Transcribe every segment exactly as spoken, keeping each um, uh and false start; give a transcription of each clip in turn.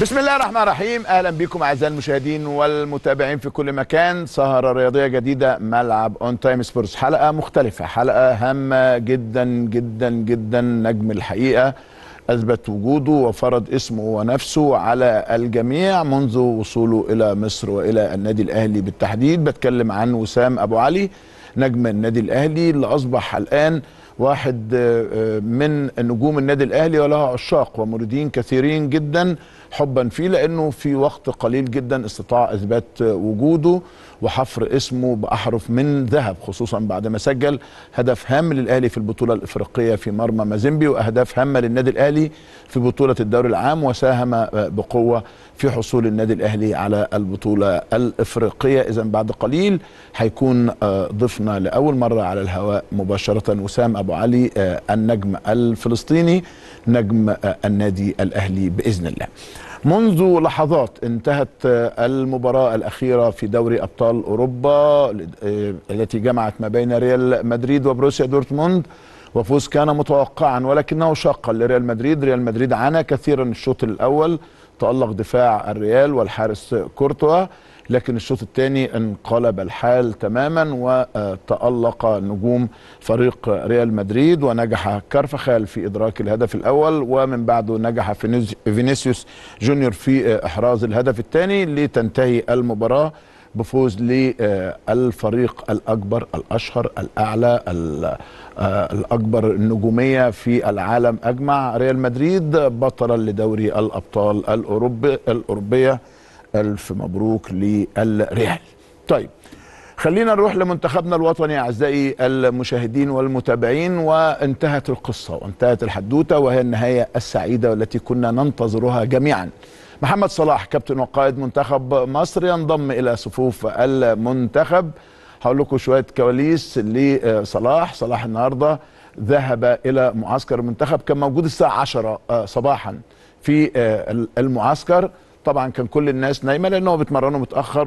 بسم الله الرحمن الرحيم. اهلا بكم اعزائي المشاهدين والمتابعين في كل مكان. سهره رياضيه جديده، ملعب اون تايم سبورتس، حلقه مختلفه، حلقه هامه جدا جدا جدا. نجم الحقيقه اثبت وجوده وفرض اسمه ونفسه على الجميع منذ وصوله الى مصر والى النادي الاهلي بالتحديد. بتكلم عن وسام ابو علي، نجم النادي الاهلي اللي اصبح الان واحد من نجوم النادي الاهلي وله عشاق ومريدين كثيرين جدا حبا فيه، لانه في وقت قليل جدا استطاع اثبات وجوده وحفر اسمه باحرف من ذهب، خصوصا بعد ما سجل هدف هام للاهلي في البطوله الافريقيه في مرمى مازيمبي، واهداف هامه للنادي الاهلي في بطوله الدوري العام، وساهم بقوه في حصول النادي الاهلي على البطوله الافريقيه. اذا بعد قليل هيكون ضيفنا لاول مره على الهواء مباشره وسام ابو علي، النجم الفلسطيني، نجم النادي الاهلي باذن الله. منذ لحظات انتهت المباراة الأخيرة في دوري أبطال أوروبا التي جمعت ما بين ريال مدريد وبروسيا دورتموند، وفوز كان متوقعا ولكنه شاقا لريال مدريد. ريال مدريد عانى كثيرا الشوط الأول، تألق دفاع الريال والحارس كورتوا، لكن الشوط الثاني انقلب الحال تماما وتألق نجوم فريق ريال مدريد، ونجح كارفخال في إدراك الهدف الأول، ومن بعده نجح فينيسيوس جونيور في إحراز الهدف الثاني، لتنتهي المباراة بفوز للفريق الأكبر الأشهر الأعلى الأكبر النجومية في العالم أجمع، ريال مدريد، بطلا لدوري الأبطال الأوروبي الأوروبية. ألف مبروك للريال. طيب خلينا نروح لمنتخبنا الوطني أعزائي المشاهدين والمتابعين. وانتهت القصة وانتهت الحدوتة، وهي النهاية السعيدة والتي كنا ننتظرها جميعا. محمد صلاح كابتن وقائد منتخب مصر ينضم إلى صفوف المنتخب. هقول لكم شوية كواليس لصلاح. صلاح النهاردة ذهب إلى معسكر المنتخب، كان موجود الساعة عشرة صباحا في المعسكر. طبعا كان كل الناس نايمه لانهم بيتمرنوا متاخر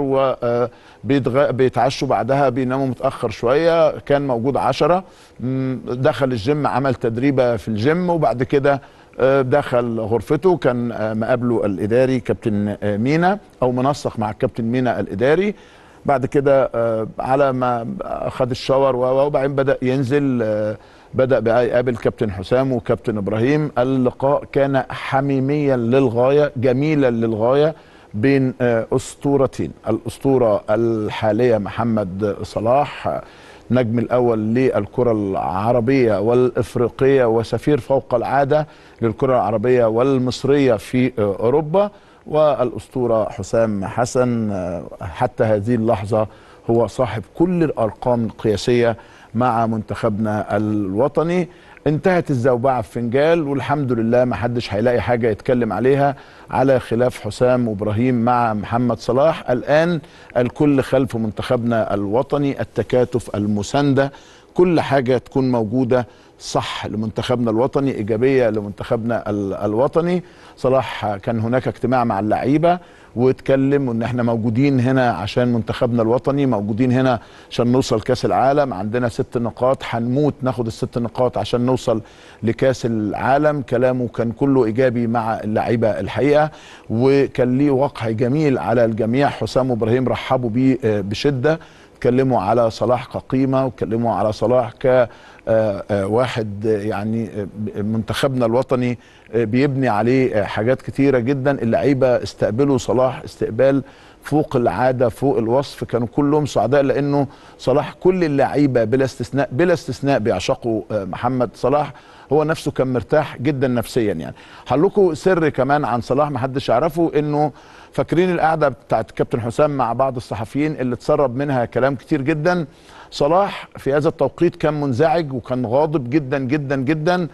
وبيتعشوا بعدها بيناموا متاخر شويه. كان موجود عشرة، دخل الجيم، عمل تدريبه في الجيم، وبعد كده دخل غرفته. كان مقابله الاداري كابتن مينا، او منسق مع الكابتن مينا الاداري. بعد كده على ما خد الشاور وبعدين بدا ينزل، بدأ بقى يقابل كابتن حسام وكابتن إبراهيم. اللقاء كان حميميا للغاية، جميلا للغاية، بين أسطورتين. الأسطورة الحالية محمد صلاح، نجم الأول للكرة العربية والإفريقية وسفير فوق العادة للكرة العربية والمصرية في أوروبا، والأسطورة حسام حسن حتى هذه اللحظة هو صاحب كل الأرقام القياسية مع منتخبنا الوطني. انتهت الزوبعة في فنجال، والحمد لله ما حدش هيلاقي حاجة يتكلم عليها، على خلاف حسام وإبراهيم مع محمد صلاح. الآن الكل خلف منتخبنا الوطني، التكاتف، المساندة، كل حاجة تكون موجودة صح لمنتخبنا الوطني، إيجابية لمنتخبنا الوطني. صلاح كان هناك اجتماع مع اللعيبة واتكلم ان احنا موجودين هنا عشان منتخبنا الوطني، موجودين هنا عشان نوصل كاس العالم، عندنا ست نقاط هنموت ناخد الست نقاط عشان نوصل لكاس العالم. كلامه كان كله ايجابي مع اللعيبه الحقيقه، وكان ليه وقع جميل على الجميع. حسام وابراهيم رحبوا بيه بشده، اتكلموا على صلاح كقيمه، واتكلموا على صلاح ك واحد يعني منتخبنا الوطني بيبني عليه حاجات كتيرة جدا. اللعيبة استقبلوا صلاح استقبال فوق العادة، فوق الوصف، كانوا كلهم سعداء، لأنه صلاح كل اللعيبة بلا استثناء بلا استثناء بيعشقوا محمد صلاح. هو نفسه كان مرتاح جدا نفسيا. يعني هقول لكم سر كمان عن صلاح محدش يعرفه، انه فاكرين القعده بتاعت كابتن حسام مع بعض الصحفيين اللي اتسرب منها كلام كتير جدا؟ صلاح في هذا التوقيت كان منزعج وكان غاضب جدا جدا جدا،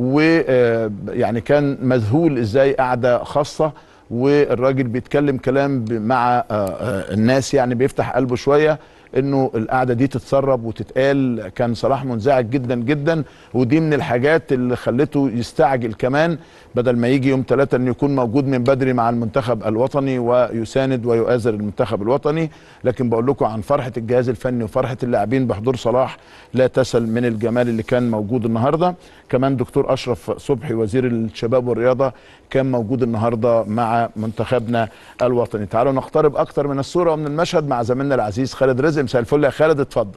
ويعني كان مذهول ازاي قعده خاصه والراجل بيتكلم كلام مع الناس، يعني بيفتح قلبه شويه. انه القعده دي تتسرب وتتقال. كان صلاح منزعج جدا جدا، ودي من الحاجات اللي خلته يستعجل كمان بدل ما يجي يوم ثلاثة انه يكون موجود من بدري مع المنتخب الوطني ويساند ويؤازر المنتخب الوطني. لكن بقول لكم عن فرحه الجهاز الفني وفرحه اللاعبين بحضور صلاح لا تسل من الجمال اللي كان موجود النهارده. كمان دكتور اشرف صبحي وزير الشباب والرياضه كان موجود النهارده مع منتخبنا الوطني. تعالوا نقترب اكتر من الصوره ومن المشهد مع زميلنا العزيز خالد رزق. مساء الفل يا خالد، اتفضل.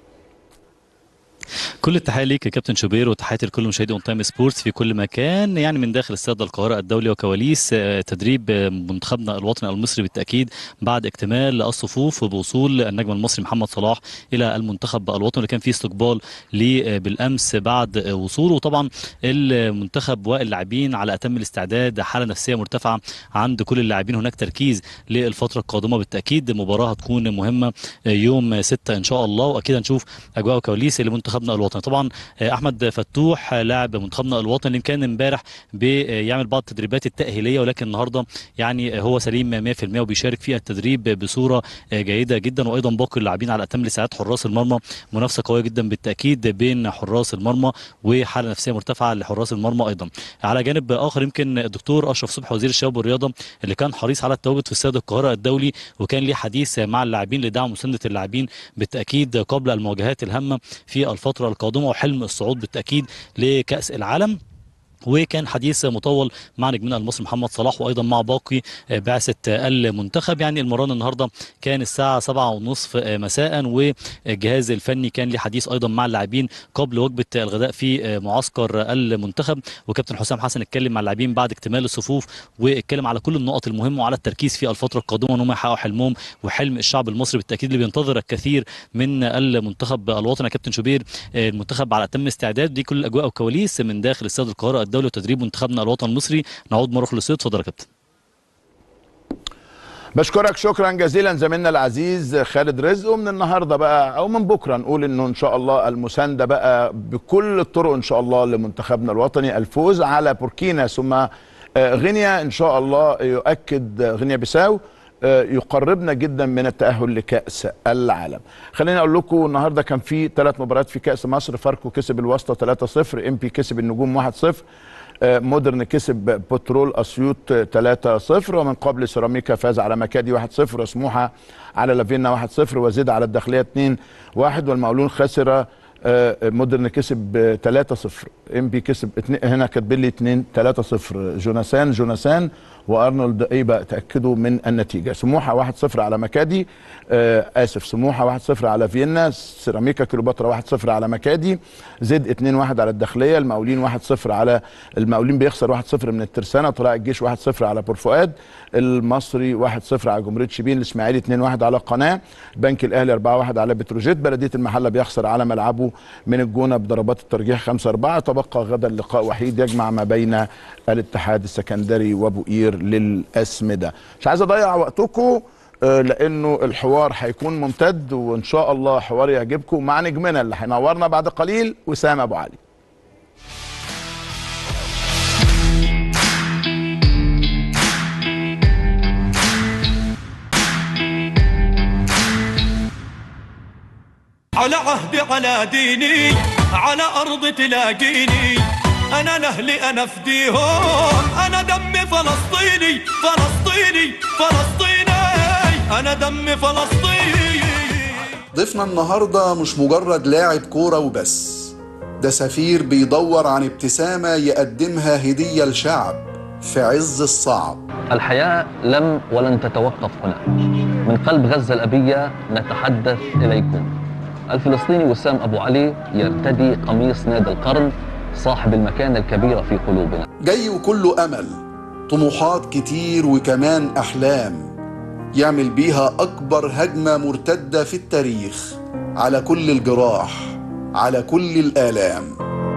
كل التحيه ليك يا كابتن شوبير، وتحياتي لكل مشاهدي اون تايم سبورتس في كل مكان، يعني من داخل استاد القاهره الدولي وكواليس تدريب منتخبنا الوطني المصري بالتاكيد بعد اكتمال الصفوف بوصول النجم المصري محمد صلاح الى المنتخب الوطني، اللي كان فيه استقبال ليه بالامس بعد وصوله. وطبعا المنتخب واللاعبين على اتم الاستعداد، حاله نفسيه مرتفعه عند كل اللاعبين، هناك تركيز للفتره القادمه بالتاكيد. مباراه هتكون مهمه يوم ستة ان شاء الله، واكيد هنشوف اجواء وكواليس لمنتخبنا الوطني. طبعا احمد فتوح لاعب منتخبنا الوطني اللي كان امبارح بيعمل بعض التدريبات التاهيليه، ولكن النهارده يعني هو سليم مية في المية وبيشارك في التدريب بصوره جيده جدا. وايضا باقي اللاعبين على اتم الاستعداد. حراس المرمى منافسه قويه جدا بالتاكيد بين حراس المرمى، وحاله نفسيه مرتفعه لحراس المرمى ايضا. على جانب اخر يمكن الدكتور اشرف صبحي وزير الشباب والرياضه اللي كان حريص على التواجد في استاد القاهره الدولي، وكان ليه حديث مع اللاعبين لدعم وسنده اللاعبين بالتاكيد قبل المواجهات الهامه في الفتره القادمه وحلم الصعود بالتاكيد لكاس العالم. وكان حديث مطول مع نجمنا المصري محمد صلاح وايضا مع باقي بعثه المنتخب. يعني المران النهارده كان الساعه سبعة ونصف مساء، والجهاز الفني كان ليه حديث ايضا مع اللاعبين قبل وجبه الغداء في معسكر المنتخب. وكابتن حسام حسن اتكلم مع اللاعبين بعد اكتمال الصفوف، واتكلم على كل النقط المهمه وعلى التركيز في الفتره القادمه ان هم يحققوا حلمهم وحلم الشعب المصري بالتاكيد اللي بينتظر الكثير من المنتخب الوطني. كابتن شوبير، المنتخب على اتم استعداد، دي كل الاجواء والكواليس من داخل استاد القاهره الدولي وتدريب منتخبنا الوطني المصري. نعود مره اخرى للاستوديو. اتفضل يا كابتن. بشكرك شكرا جزيلا زميلنا العزيز خالد رزق. ومن النهارده بقى او من بكره نقول انه ان شاء الله المسانده بقى بكل الطرق ان شاء الله لمنتخبنا الوطني. الفوز على بوركينا ثم غينيا ان شاء الله يؤكد غينيا بيساو يقربنا جدا من التأهل لكأس العالم. خليني اقول لكم النهارده كان في ثلاث مباريات في كأس مصر. فاركو كسب الواسطة ثلاثة صفر، ام بي كسب النجوم واحد صفر، مودرن كسب بترول اسيوط ثلاثة صفر، ومن قبل سيراميكا فاز على مكادي واحد صفر، وسموحه على لافينا واحد صفر، وزيد على الداخليه اثنين واحد، والمقاولون خسر مودرن كسب ثلاثة صفر، ام بي كسب هنا كاتبين لي اثنين ثلاثة صفر. جوناثان جوناثان وارنولد ايبا تاكدوا من النتيجه. سموحه واحد صفر على مكادي، آه اسف سموحه واحد صفر على فيينا، سيراميكا كليوباترا واحد صفر على مكادي، زد اثنين واحد على الداخليه، المقاولين واحد صفر على المقاولين بيخسر واحد صفر من الترسانه، طلائع الجيش واحد صفر على بور فؤاد، المصري واحد صفر على جمهوريه شبين، الاسماعيلي اثنين واحد على قناه، بنك الاهلي أربعة واحد على بتروجيت، بلديه المحله بيخسر على ملعبه من الجونه بضربات الترجيح خمسة أربعة. تبقى غدا لقاء وحيد يجمع ما بين الاتحاد السكندري وابو قير للاسمده. مش عايز اضيع وقتكم لانه الحوار هيكون ممتد وان شاء الله حوار يعجبكم مع نجمنا اللي هينورنا بعد قليل وسام ابو علي. على عهدي على ديني على أرض تلاقيني، أنا لأهلي أنا فديهم، أنا دمي فلسطيني فلسطيني فلسطيني، أنا دمي فلسطيني. ضيفنا النهارده مش مجرد لاعب كورة وبس، ده سفير بيدور عن ابتسامة يقدمها هدية لشعب في عز الصعب. الحياة لم ولن تتوقف هنا. من قلب غزة الأبية نتحدث إليكم. الفلسطيني وسام أبو علي يرتدي قميص نادي القرن، صاحب المكانة الكبيرة في قلوبنا. جاي وكله أمل، طموحات كتير وكمان أحلام يعمل بيها أكبر هجمة مرتدة في التاريخ على كل الجراح، على كل الآلام.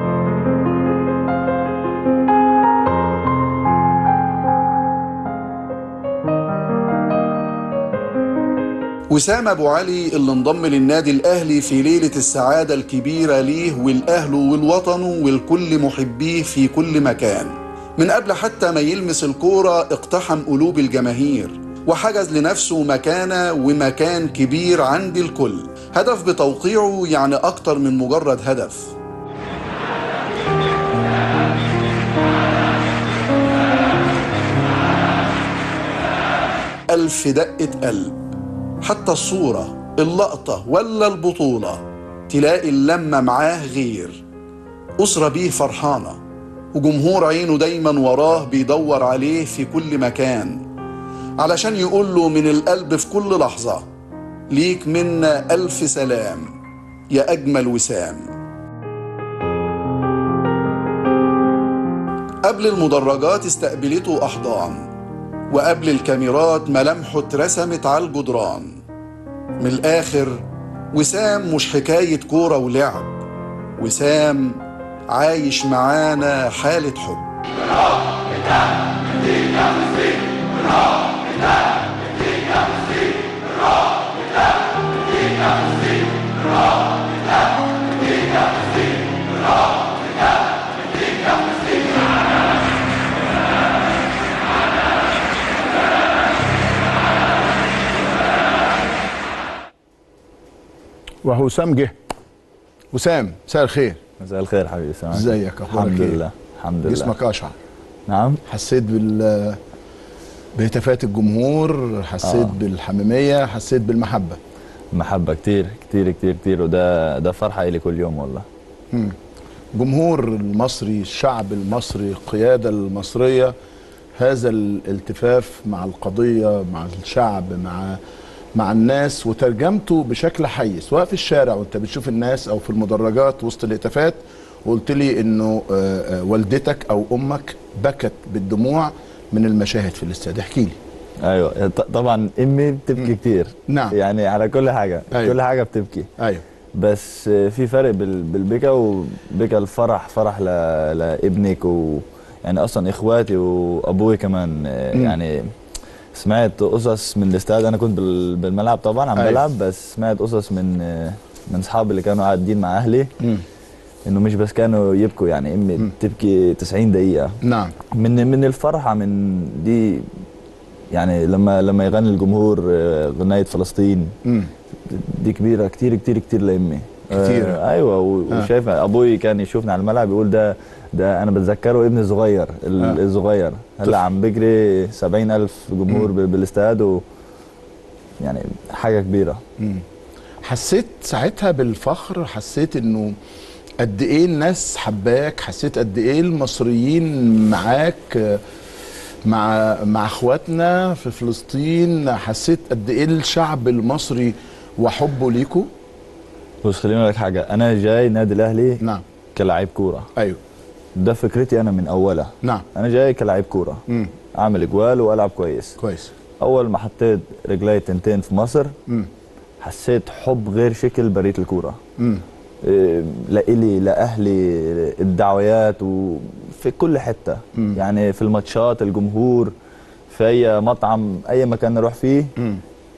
وسام أبو علي اللي انضم للنادي الأهلي في ليلة السعادة الكبيرة ليه والأهله والوطنه والكل محبيه في كل مكان. من قبل حتى ما يلمس الكورة اقتحم قلوب الجماهير وحجز لنفسه مكانة ومكان كبير عند الكل. هدف بتوقيعه يعني أكتر من مجرد هدف. ألف دقة قلب. حتى الصورة، اللقطة ولا البطولة تلاقي اللمة معاه غير. أسرة بيه فرحانة وجمهور عينه دايما وراه بيدور عليه في كل مكان علشان يقول له من القلب في كل لحظة ليك منا ألف سلام يا أجمل وسام. قبل المدرجات استقبلته أحضان، وقبل الكاميرات ملامحه اترسمت على الجدران. من الآخر وسام مش حكاية كورة ولعب، وسام عايش معانا حالة حب. وهو وسام جه. وسام مساء الخير. مساء الخير حبيبي سامع. ازيك اخبارك؟ الحمد ايه؟ لله الحمد لله. جسمك اشعر. نعم. حسيت بال بهتافات الجمهور، حسيت آه. بالحميميه، حسيت بالمحبه. محبه كتير كتير كتير كتير، وده ده فرحه الي كل يوم والله. مم. جمهور المصري، الشعب المصري، القياده المصريه، هذا الالتفاف مع القضيه، مع الشعب، مع مع الناس، وترجمته بشكل حي سواء في الشارع وانت بتشوف الناس او في المدرجات وسط الهتافات. وقلت لي انه والدتك او امك بكت بالدموع من المشاهد في الاستاد. احكي لي. ايوه طبعا امي بتبكي كتير. نعم. يعني على كل حاجه. أيوة. كل حاجه بتبكي. ايوه. بس في فرق بالبكا وبكا الفرح، فرح لابنك، و يعني اصلا اخواتي وابوي كمان. م. يعني سمعت قصص من الاستاد. انا كنت بالملعب طبعا عم بلعب. أيوة. بس سمعت قصص من من اصحابي اللي كانوا قاعدين مع اهلي. م. انه مش بس كانوا يبكوا، يعني امي م. تبكي تسعين دقيقه. نعم. من من الفرحه من دي. يعني لما لما يغني الجمهور غنايه فلسطين، م. دي كبيره كتير كتير كتير لامي. كتير. آه ايوه. وشايف آه. ابوي كان يشوفنا على الملعب يقول ده ده انا بتذكره ابني الصغير. آه. الصغير هلا عم بجري سبعين ألف جمهور م. بالاستاد، و يعني حاجه كبيره. م. حسيت ساعتها بالفخر، حسيت انه قد ايه الناس حباك، حسيت قد ايه المصريين معاك مع مع اخواتنا في فلسطين، حسيت قد ايه الشعب المصري وحبه ليكوا. بص خليني اقول لك حاجه، انا جاي نادي الاهلي نعم كلاعب كوره. ايوه ده فكرتي انا من اولها. نعم. انا جاي كلاعب كوره، امم اعمل اجوال والعب كويس. كويس. اول ما حطيت رجلي تنتين في مصر، امم حسيت حب غير شكل برية الكوره. امم إيه لإلي لاهلي، الدعويات وفي كل حته. مم. يعني في الماتشات، الجمهور، في اي مطعم، اي مكان نروح فيه. مم.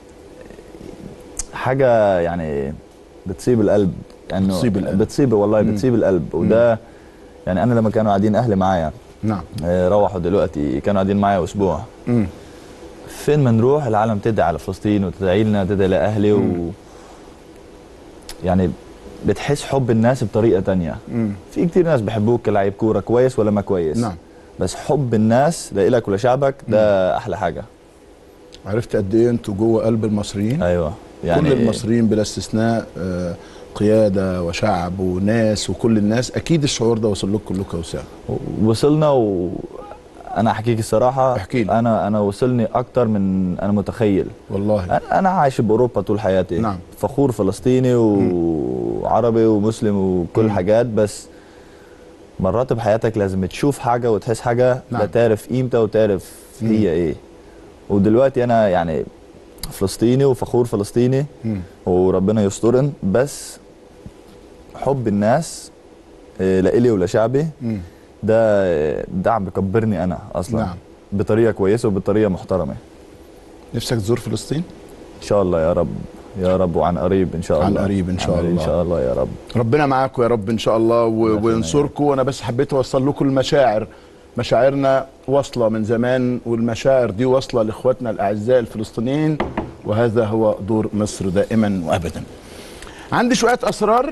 حاجه يعني بتصيب القلب. يعني بتصيب القلب. بتصيب والله. مم. بتصيب القلب. وده مم. يعني انا لما كانوا قاعدين اهلي معايا، نعم، روحوا دلوقتي، كانوا قاعدين معايا اسبوع. مم. فين ما نروح العالم تدعي على فلسطين وتدعي لنا، تدعي لاهلي. مم. و يعني بتحس حب الناس بطريقه تانية. مم. في كتير ناس بيحبوك كلاعب كوره كويس ولا ما كويس. نعم. بس حب الناس لإلك ولشعبك ده مم. احلى حاجه. عرفت قد ايه انتوا جوه قلب المصريين؟ ايوه يعني كل المصريين بلا استثناء، آه قياده وشعب وناس، وكل الناس اكيد الشعور ده وصل لكم كلكم يا وسام. وصلنا. وانا احكيك الصراحه، احكي لي. انا انا وصلني اكتر من انا متخيل والله. انا انا عايش باوروبا طول حياتي. نعم. فخور فلسطيني وعربي ومسلم وكل م. حاجات. بس مرات بحياتك لازم تشوف حاجه وتحس حاجه. نعم. لتعرف قيمتها وتعرف م. هي ايه. ودلوقتي انا يعني فلسطيني وفخور فلسطيني. م. وربنا يسترن. بس حب الناس لإلي ولشعبي م. ده ده عم بكبرني انا اصلا. نعم. بطريقه كويسه وبطريقه محترمه. نفسك تزور فلسطين؟ ان شاء الله يا رب، يا رب، وعن قريب ان شاء الله. عن قريب ان شاء الله. ان شاء الله يا رب. ربنا معاكم يا رب ان شاء الله وينصركم. وانا بس حبيت اوصل لكم المشاعر مشاعرنا واصله من زمان، والمشاعر دي واصله لاخواتنا الاعزاء الفلسطينيين، وهذا هو دور مصر دائما وابدا. عندي شويه اسرار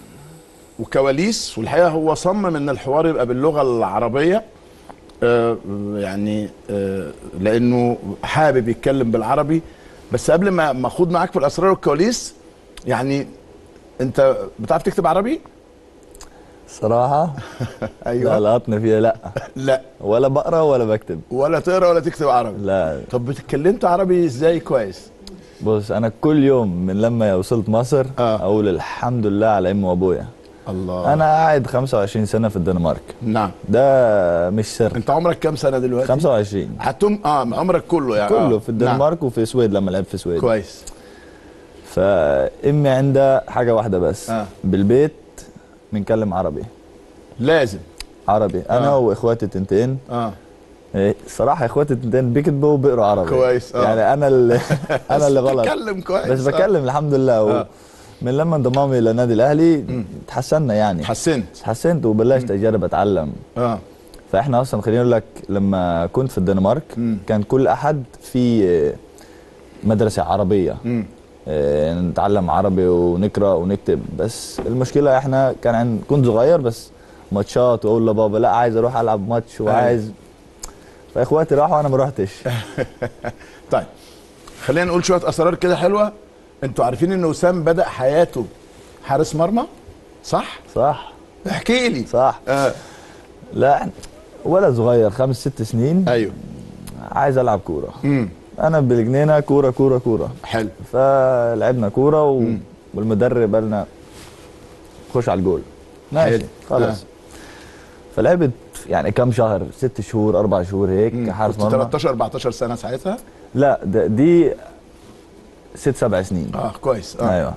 وكواليس، والحقيقه هو صمم ان الحوار يبقى باللغه العربيه، آه يعني آه لانه حابب يتكلم بالعربي. بس قبل ما ما اخوض معاك في الاسرار والكواليس، يعني انت بتعرف تكتب عربي؟ صراحه ايوه. لا لقطنا فيها لا لا ولا بقرا ولا بكتب ولا تقرا ولا تكتب عربي؟ لا. طب اتكلمت عربي ازاي كويس؟ بص انا كل يوم من لما وصلت مصر آه. اقول الحمد لله على امي وابويا. الله. انا قاعد خمسة وعشرين سنه في الدنمارك. نعم. ده مش سر. انت عمرك كام سنه دلوقتي؟ خمسة وعشرين. حتم اه عمرك كله يعني؟ كله آه. في الدنمارك. نعم. وفي السويد لما لعبت في السويد. كويس. فامي عندها حاجه واحده بس، آه. بالبيت بنتكلم عربي. لازم عربي. انا آه. واخواتي التنتين اه إيه صراحه اخواتي التنتين بيكتبوا وبيقروا عربي. كويس. آه. يعني انا اللي انا اللي غلط. بتكلم كويس. بس بكلم آه. الحمد لله. آه. من لما انضمامي للنادي الاهلي تحسنا يعني. تحسنت. تحسنت وبلشت اجرب اتعلم. اه فاحنا اصلا خليني اقول لك لما كنت في الدنمارك م. كان كل احد في مدرسه عربيه. م. اه نتعلم عربي ونقرا ونكتب. بس المشكله احنا كان عند كنت صغير بس ماتشات واقول لبابا لا عايز اروح العب ماتش وعايز. فاخواتي راحوا وانا ما رحتش. طيب خلينا نقول شويه اسرار كده حلوه. انتوا عارفين ان وسام بدأ حياته حارس مرمى؟ صح؟ صح. احكي لي. صح. آه. لا ولد صغير خمس ست سنين. ايوه. عايز العب كوره. امم انا بالجنينه كوره كوره كوره. حلو. فلعبنا كوره و... والمدرب قال لنا خش على الجول. ماشي خلاص. آه. فلعبت يعني كم شهر، ست شهور اربع شهور هيك كحارس مرمى. تلتاشر اربعتاشر سنه ساعتها؟ لا ده دي ست سبع سنين. اه كويس. اه ايوه.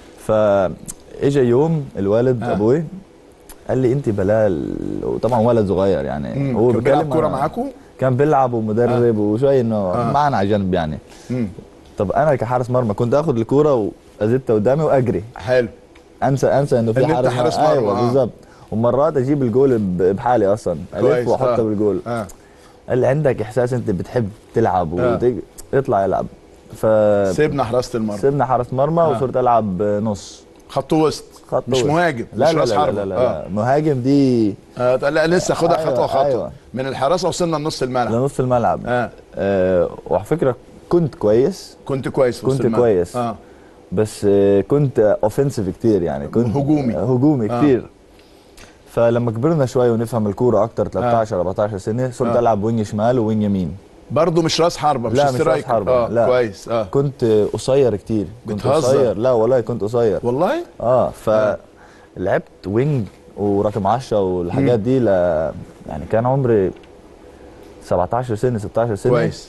فاجا يوم الوالد آه. ابوي قال لي انت بلال، وطبعا ولد صغير يعني. مم. هو كان بيلعب كوره معاكم؟ كان بيلعب ومدرب آه. وشوي انه آه. معنا على جنب يعني. مم. طب انا كحارس مرمى كنت اخذ الكوره وازتها قدامي واجري. حلو. انسى انسى انه في حارس, حارس مرمى. ايوه آه. بالظبط. ومرات اجيب الجول بحالي اصلا، الف واحطها آه. بالجول. آه. قال لي عندك احساس انت بتحب تلعب آه. اطلع العب. ف سيبنا حراسه المرمى. سيبنا حارس مرمى آه. وصرت العب نص خط وسط. خط مش وسط. مهاجم. لا مش لا راس لا, لا, لا, لا, آه. لا مهاجم دي آه لا لسه خدها أيوة خطوه خطوه. أيوة. من الحراسه وصلنا لنص الملعب. لنص الملعب. اه, آه وعلى فكره كنت كويس. كنت كويس في كنت كويس اه بس آه كنت اوفنسيف كتير يعني. كنت هجومي. هجومي كتير. آه. فلما كبرنا شويه ونفهم الكوره اكتر تلتاشر آه. اربعتاشر سنه صرت آه. العب وينج شمال ووينج يمين. برضه مش راس حربه مش لا مش راس حربه. آه. لا كويس. اه كنت قصير كتير. كنت قصير. لا والله كنت قصير والله. اه فلعبت وينج ورقم عشرة والحاجات دي ل يعني كان عمري سبعتاشر سنه ستاشر سنه. كويس.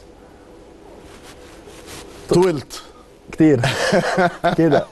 طولت كتير كده.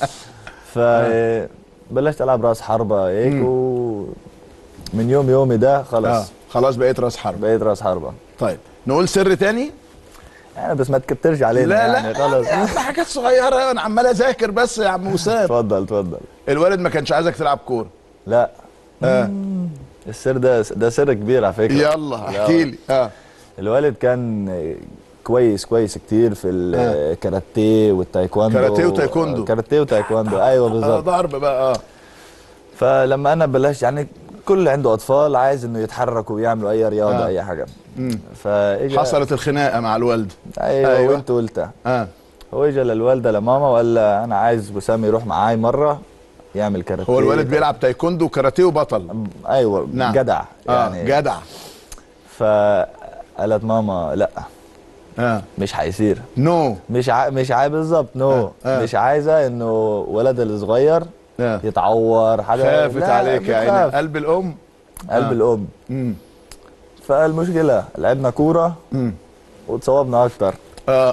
فبلشت العب راس حربه هيك ومن يوم يومي ده خلاص. آه. خلاص بقيت راس حربه. بقيت راس حربه. طيب نقول سر تاني؟ يعني بس ما تكترش علينا. لا يعني لا خلاص. يعني حاجات صغيره انا عمال اذاكر بس يا عم وسام. اتفضل اتفضل. الوالد ما كانش عايزك تلعب كوره؟ لا. اه السر ده ده سر كبير على فكره. يلا احكي لي. اه الوالد كان كويس كويس كتير في الكاراتيه والتايكواندو. كاراتيه وتايكوندو. كاراتيه وتايكواندو ايوه بالظبط. اه ضرب بقى. اه فلما انا بلشت يعني كل عنده اطفال عايز انه يتحركوا ويعملوا اي رياضه آه. اي حاجه. فاجا حصلت الخناقه مع الوالده. ايوه, أيوة. وانت قلتها. اه هو اجى للوالده لماما وقال لها انا عايز وسام يروح معاي مره يعمل كاراتيه. هو الوالد بيلعب تايكوندو وكاراتيه وبطل. ايوه نعم. جدع يعني. آه. جدع. فقالت ماما لا اه مش هيصير. نو no. مش ع... مش عايز بالظبط نو no. آه. آه. مش عايزه انه ولد الصغير آه. يتعور حاجه. خافت عليك يا عيني. قلب الام. قلب آه. الام. امم فالمشكله لعبنا كوره وتصوبنا اكتر. اه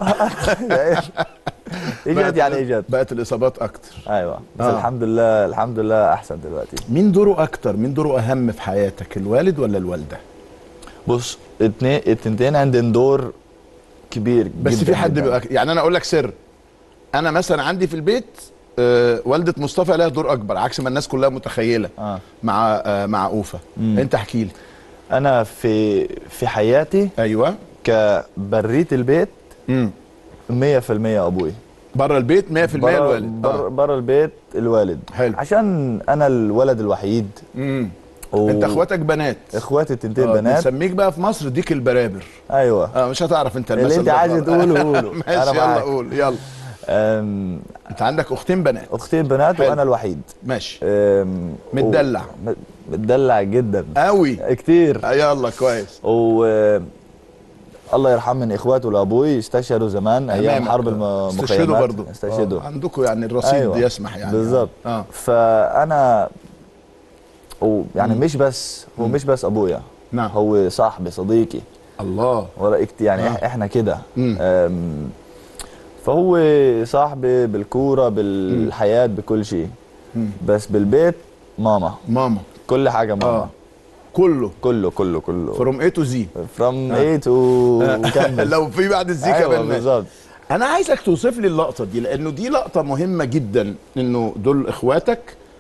اجت يعني اجت. بقت الاصابات اكتر. ايوه بس آه. الحمد لله الحمد لله احسن دلوقتي. مين دوره اكتر؟ مين دوره اهم في حياتك، الوالد ولا الوالده؟ بص اتنين التنتين عندهم دور كبير بس جداً في حد بيبقى يعني انا اقول لك سر. انا مثلا عندي في البيت آه والده مصطفى لها دور اكبر عكس ما الناس كلها متخيله. آه. مع آه مع اوفا. مم. انت احكي لي. انا في في حياتي ايوه كبريت البيت امم مية في المية ابوي. بره البيت مية في المية الوالد. بره بره البيت الوالد. حلو. عشان انا الولد الوحيد. امم و... انت اخواتك بنات. اخواتي التنتين آه بنات. بنسميك بقى في مصر ديك البرابر. ايوه اه مش هتعرف انت المثل اللي انت ده عايز خالص. تقوله قوله. ماشي أنا يلا معاك. قول يلا. أم... انت عندك اختين بنات. اختين بنات حلو. وانا الوحيد. ماشي. أم... متدلع. و... متدلع جدا قوي كتير. آه يلا كويس. و الله يرحم من اخواته لابوي استشهدوا زمان ايام حرب المخيمات. استشهدوا برضه. استشهدوا آه. عندكم يعني الرصيد أيوة. يسمح يعني. بالظبط. اه فانا ويعني مم. مش بس هو مم. مش بس ابويا. نعم. هو صاحبي صديقي. الله. ولا اكت يعني آه. آه. احنا كده. مم. فهو صاحبي بالكوره بالحياه بكل شيء. مم. بس بالبيت ماما. ماما. كل حاجه ماما. آه. كله كله كله كله فروم اي تو زي. فروم آه. اي تو كمل. لو في بعد الزي أيوة كمان. بالظبط. انا عايزك توصف لي اللقطه دي لانه دي لقطه مهمه جدا، انه دول اخواتك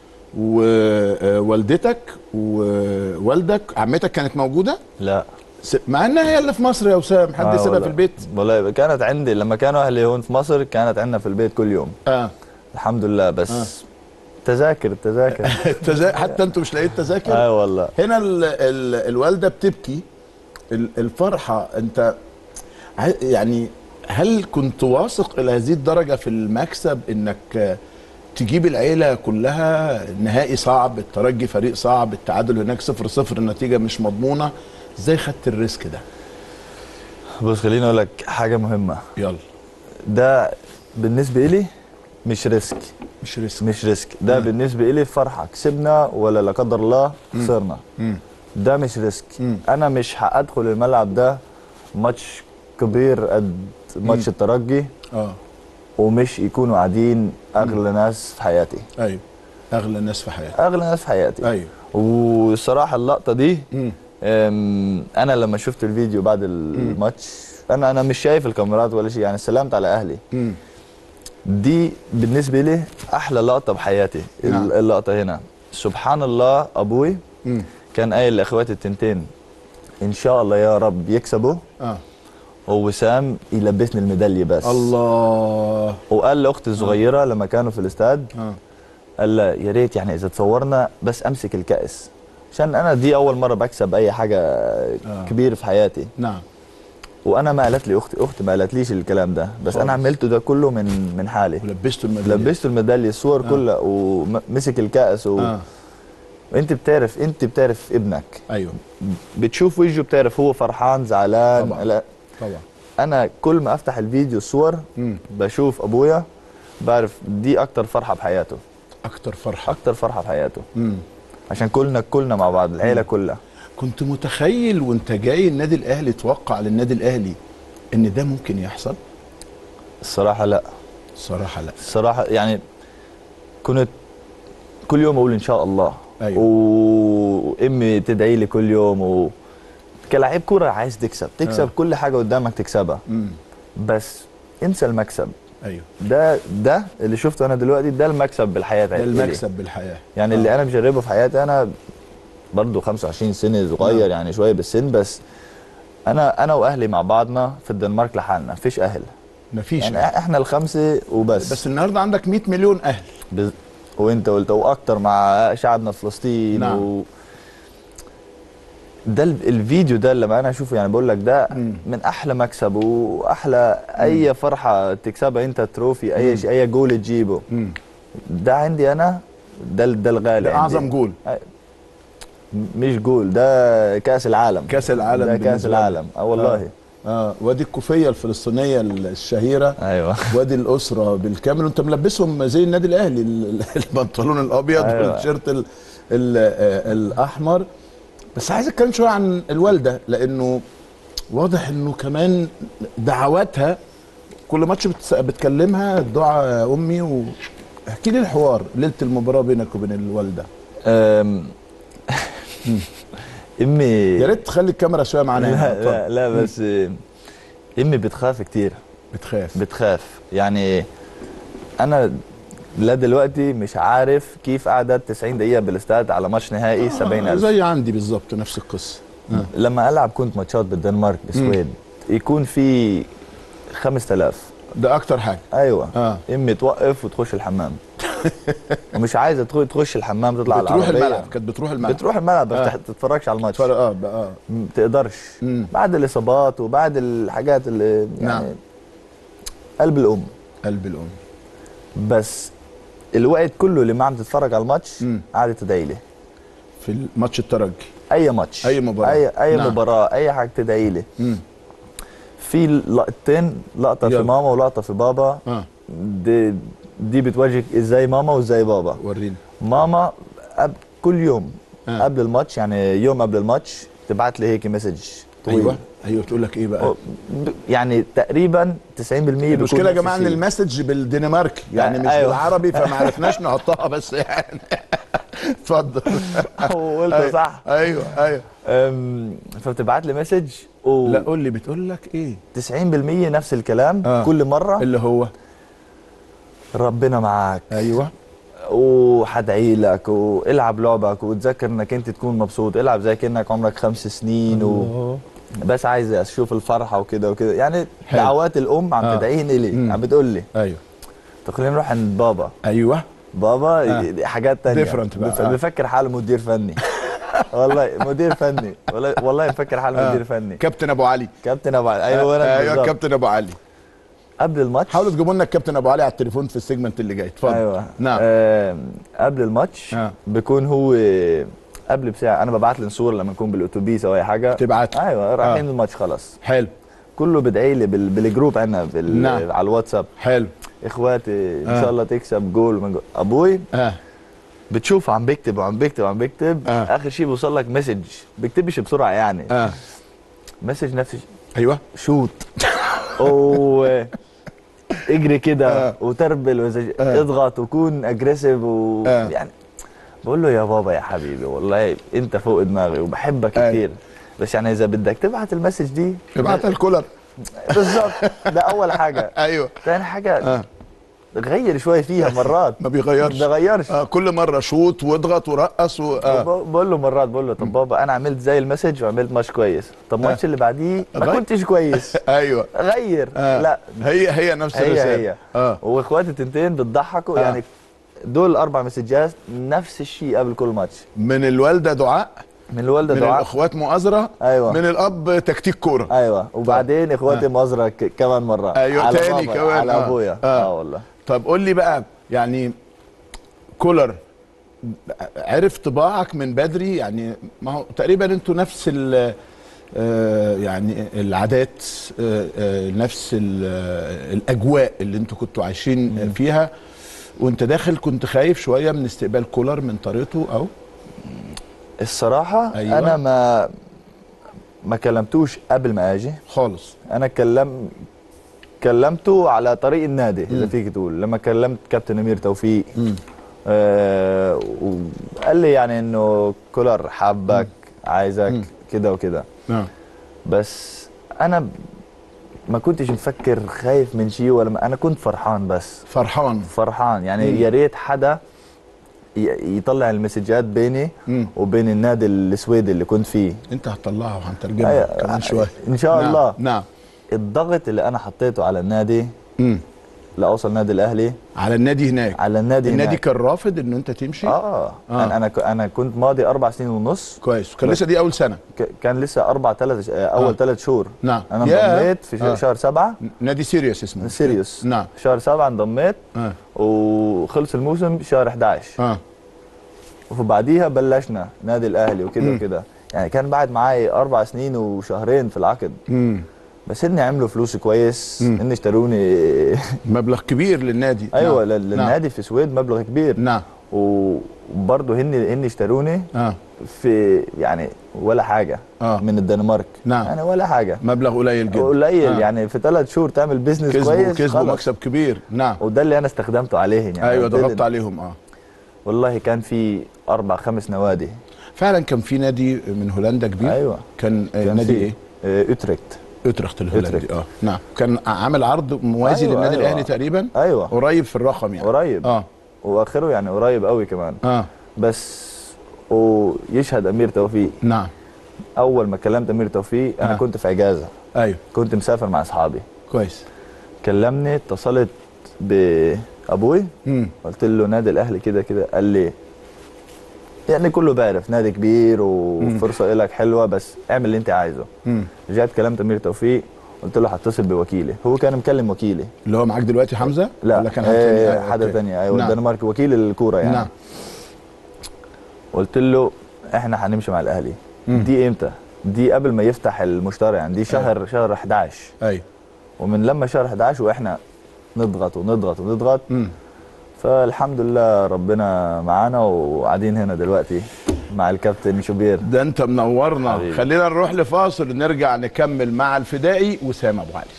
ووالدتك ووالدك. عمتك كانت موجوده؟ لا س- مع انها هي اللي في مصر يا وسام، حد آه يسيبها والله. في البيت؟ والله كانت عندي لما كانوا اهلي هون في مصر كانت عندنا في البيت كل يوم. اه الحمد لله. بس آه. تذاكر تذاكر. التزا... حتى انتوا مش لاقيين تذاكر؟ اه والله. هنا ال... ال... الوالده بتبكي. ال- الفرحه انت ع- يعني هل كنت واثق الى هذه الدرجه في المكسب انك تجيب العيله كلها؟ نهائي صعب، الترجي فريق صعب، التعادل هناك صفر صفر، النتيجه مش مضمونه، ازاي خدت الريسك ده؟ بص خليني اقول لك حاجه مهمه. يلا. ده بالنسبه لي مش ريسك. مش ريسك. مش ريسك ده مم. بالنسبه لي فرحه كسبنا ولا لا قدر الله خسرنا. مم. ده مش ريسك. مم. انا مش هادخل الملعب ده ماتش كبير قد ماتش الترجي اه ومش يكونوا قاعدين اغلى ناس في حياتي. ايوه اغلى الناس في حياتك. اغلى ناس في حياتي. ايوه. والصراحه اللقطه دي مم. أم، انا لما شفت الفيديو بعد الماتش انا انا مش شايف الكاميرات ولا شيء، يعني سلمت على اهلي. مم. دي بالنسبه لي احلى لقطه بحياتي. نعم. اللقطه هنا سبحان الله ابوي مم. كان قايل لاخواتي التنتين ان شاء الله يا رب يكسبوا اه ووسام يلبسني الميداليه بس. الله. وقال لاختي الصغيره لما كانوا في الاستاد اه قال لها يا ريت يعني اذا تصورنا بس امسك الكاس عشان انا دي اول مره بكسب اي حاجه آه. كبير في حياتي. نعم. وانا ما قالت لي اختي اختي ما قالتليش الكلام ده، بس خالص. انا عملته ده كله من من حالي. ولبسته الميداليه. لبسته الميداليه الصور آه. كلها ومسك الكاس و... اه انت بتعرف انت بتعرف ابنك ايوه بتشوف وجهه بتعرف هو فرحان زعلان. طبعا. لا طبعا. انا كل ما افتح الفيديو الصور مم. بشوف ابويا بعرف دي اكتر فرحه بحياته. اكتر فرحه. اكتر فرحه بحياته مم. عشان كلنا كلنا مع بعض العيله كلها. كنت متخيل وانت جاي النادي الاهلي توقع للنادي الاهلي ان ده ممكن يحصل؟ الصراحه لا. الصراحه لا. الصراحه يعني كنت كل يوم اقول ان شاء الله. أيوة. وامي تدعي لي كل يوم و... كلاعب كوره عايز تكسب تكسب آه. كل حاجه قدامك تكسبها. مم. بس انسى المكسب. ايوه ده ده اللي شفته انا دلوقتي ده المكسب بالحياه. ده المكسب بالحياه. يعني آه. اللي انا مجربه في حياتي انا برضه خمسة وعشرين سنه صغير نعم. يعني شويه بالسن، بس انا انا واهلي مع بعضنا في الدنمارك لحالنا مفيش اهل. مفيش يعني يعني. احنا الخمسه وبس. بس النهارده عندك مية مليون اهل. بز... وانت قلت واكتر مع شعبنا في فلسطين. نعم. و... ده ال- الفيديو ده لما انا اشوفه يعني بقول لك ده مم. من احلى مكسب واحلى اي فرحه تكسبها انت تروفي اي شيء اي جول تجيبه. مم. ده عندي انا ده ال- ده الغالي ده اعظم جول. مش جول ده كاس العالم. كاس العالم ده كاس بالنسبة لك. العالم اه والله. اه, آه. وادي الكوفيه الفلسطينيه الشهيره. ايوه وادي الاسره بالكامل وانت ملبسهم زي النادي الاهلي ال- البنطلون الابيض أيوة. والتيشيرت ال- ال- آه، الاحمر. بس عايز اتكلم شويه عن الوالده لانه واضح انه كمان دعواتها كل ماتش بتس- بتكلمها دعاء يا امي. واحكي لي الحوار ليله المباراه بينك وبين الوالده. أم... امي يا ريت تخلي الكاميرا شويه معانا هنا. لا, اتفضل. لا لا بس امي بتخاف كتير. بتخاف. بتخاف يعني انا لا دلوقتي مش عارف كيف قعدت تسعين دقيقه بالاستاد على ماتش نهائي سبعين ألف. زي عندي بالظبط نفس القصه. آه. لما العب كنت ماتشات بالدنمارك بالسويد يكون في خمسة آلاف. ده اكتر حاجه. ايوه اه امي توقف وتخش الحمام ومش عايزه تخش تخش الحمام تطلع على بتروح العربيه. الملعب، كانت بتروح الملعب بتروح الملعب بس آه. تتفرجش على الماتش. اه اه ما تقدرش مم. بعد الاصابات وبعد الحاجات اللي يعني نعم. قلب الام. قلب الام. بس الوقت كله اللي ما عم تتفرج على الماتش مم. قاعده تدعي لي في الماتش الترجي. اي ماتش اي مباراه اي اي نعم. مباراه اي حاجه تدعي لي. مم. في لقطتين، لقطه يلا. في ماما ولقطه في بابا. اه دي دي بتواجهك ازاي ماما وازاي بابا. وريني. ماما أب كل يوم آه. قبل الماتش، يعني يوم قبل الماتش تبعت لي هيك مسج طويل. ايوه ايوه تقول لك ايه بقى؟ يعني تقريبا تسعين بالمية المشكله يا جماعه ان الشيء. المسج بالدنماركي يعني مش أيوة. بالعربي فما عرفناش نحطها بس يعني اتفضل. قلت صح. ايوه ايوه. أم، فبتبعت لي مسج و لا قول لي بتقول لك ايه؟ تسعين بالمية نفس الكلام آه. كل مره اللي هو ربنا معك ايوه وحدعي لك والعب لعبك وتذكر انك انت تكون مبسوط، العب زي كانك عمرك خمس سنين و... بس عايز اشوف الفرحه وكده وكده يعني. حلو. دعوات الام عم آه. تدعيني لي مم. عم بتقول لي ايوه طب خلينا نروح عند بابا. ايوه بابا آه. حاجات تانية Different بقى. بف... آه. بفكر حاله مدير فني. والله مدير فني والله والله بفكر حاله آه. مدير فني. كابتن ابو علي. كابتن ابو علي. ايوه انا ايوه بالظبط. كابتن ابو علي. قبل الماتش حاولوا تجيبوا لنا الكابتن ابو علي على التليفون في السيجمنت اللي جاي. اتفضل. ايوه نعم. آه قبل الماتش آه. بيكون هو قبل بساعه انا ببعت له صور لما نكون بالاتوبيس او اي حاجه. تبعت له. ايوه رايحين آه. الماتش خلص. حلو كله بدعي لي بال... بالجروب عندنا بال... نعم. على الواتساب. حلو. اخواتي ان آه. شاء الله تكسب جول من جول. ابوي اه بتشوف عم بكتب وعم بكتب وعم بكتب آه. اخر شيء بوصل لك مسج بكتبش بسرعه يعني. اه مسج نفس الشيء ايوه شوت و اجري كده آه. وتربل وزج... آه. اضغط وكون اجريسيف و آه. يعني بقول له يا بابا يا حبيبي والله انت فوق دماغي وبحبك آه. كثير بس يعني اذا بدك تبعت المسج دي ابعتها الكولر. بالظبط. ده اول حاجه. ايوه ثاني حاجه اه غير شوي فيها مرات. ما بيغيرش. ما بغيرش. آه كل مره شوط واضغط ورقص و... آه. ب- بقول له مرات بقول له طب بابا انا عملت زي المسج وعملت ماتش كويس، طب الماتش اللي بعديه ما غير. كنتش كويس. ايوه غير. آه. لا هي هي نفس هي الرساله. هي اه واخواتي التنتين بتضحكوا آه. يعني. دول الاربع مسجات نفس الشيء قبل كل ماتش. من الوالده دعاء، من الوالده من دعاء. الاخوات مؤازره، ايوه من الاب تكتيك كوره. ايوه وبعدين اخواتي آه. مؤازره ك- كمان مره. أيوة، على تاني بابا، كمان. على آه. ابويا. آه. اه والله. طب قول لي بقى يعني كولر عرف طباعك من بدري يعني؟ ما هو تقريبا انتوا نفس ال آه يعني العادات آه آه نفس ال- آه الاجواء اللي انتوا كنتوا عايشين مم. فيها. وانت داخل كنت خايف شويه من استقبال كولر من طريقته او الصراحه أيوة. انا ما ما كلمتوش قبل ما اجي خالص؟ انا كلم كلمته على طريق النادي اذا مم. فيك تقول. لما كلمت كابتن امير توفيق مم. آه وقال لي يعني انه كولر حابك عايزك مم. كده وكده. نعم. بس انا ب- ما كنتش مفكر خايف من شيء ولا ما انا كنت فرحان بس فرحان. فرحان يعني. مم. يا ريت حدا ي- يطلع المسجات بيني مم. وبين النادي السويدي اللي كنت فيه. انت هتطلعها وهنترجمها أيوة. كمان شويه ان شاء نعم. الله. نعم. الضغط اللي انا حطيته على النادي مم. لاوصل النادي الاهلي على النادي هناك. على النادي النادي هناك. كان رافض ان انت تمشي؟ اه, آه. انا انا ك- انا كنت ماضي اربع سنين ونص. كويس. كان لسه دي اول سنه. ك- كان لسه اربع ثلاث اول آه. ثلاث شهور. نعم. انا ياه. انضميت في ش- آه. شهر سبعة. نادي سيريوس اسمه. سيريوس. نعم. شهر سبعة انضميت اه وخلص الموسم شهر احد عشر. اه وبعديها بلشنا نادي الاهلي وكده مم. وكده يعني. كان بعد معي اربع سنين وشهرين في العقد. امم بس اني عملوا فلوس كويس. مم. اني اشتروني مبلغ كبير للنادي. ايوه نعم. لل- للنادي في السويد مبلغ كبير. نعم. وبرضه هن هن اشتروني اه في يعني ولا حاجه اه من الدنمارك. نعم. يعني ولا حاجه مبلغ قليل جدا. قليل آه. يعني في ثلاث شهور تعمل بيزنس كسبوا كويس كسبوا خلص. مكسب كبير. نعم. وده اللي انا استخدمته عليهم يعني. ايوه قلت لهم- ضغطت عليهم. اه والله كان في اربع خمس نوادي. فعلا كان في نادي من هولندا كبير. ايوه كان, آه كان نادي في- ايه؟ آه، اوتريكت. اوترخت الهولندي. أوترخت. اه نعم. كان عامل عرض موازي أيوة للنادي أيوة. الاهلي تقريبا. ايوه قريب في الرقم يعني. قريب. اه واخره يعني قريب قوي كمان. اه بس ويشهد امير توفيق نعم. اول ما كلمت امير توفيق انا آه. كنت في اجازه، ايوه كنت مسافر مع اصحابي. كويس. كلمني، اتصلت بابوي، امم قلت له نادي الاهلي كده كده. قال لي يعني كله بيعرف نادي كبير وفرصه لك حلوه، بس اعمل اللي انت عايزه. امم رجعت كلمت امير توفيق، قلت له هتصل بوكيلي. هو كان مكلم وكيلي. اللي هو معاك دلوقتي حمزه؟ لا ولا كان آه حد حدا ثاني. ايوه نعم. الدنمارك، وكيل الكوره يعني. نعم. قلت له احنا هنمشي مع الاهلي. مم. دي امتى؟ دي قبل ما يفتح المشترى يعني، دي شهر أيوة. شهر احداشر. ايوه. ومن لما شهر احداشر واحنا نضغط ونضغط ونضغط. امم فالحمد لله ربنا معانا وقاعدين هنا دلوقتي مع الكابتن شوبير. ده انت منورنا. حبيبي. خلينا نروح لفاصل ونرجع نكمل مع الفدائي وسام ابو علي.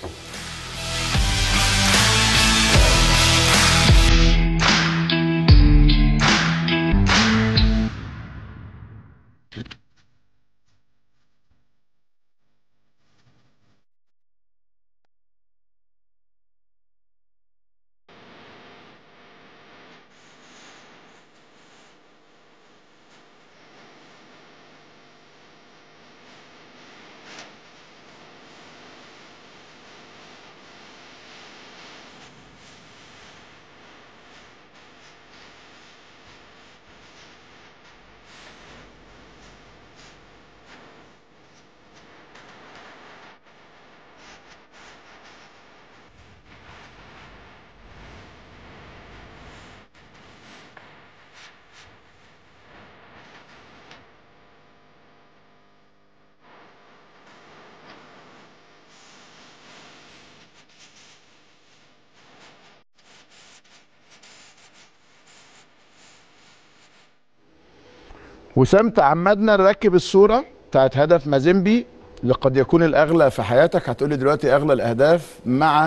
وسام، تعمدنا نركب الصوره بتاعت هدف مازيمبي اللي قد يكون الاغلى في حياتك. هتقولي دلوقتي اغلى الاهداف مع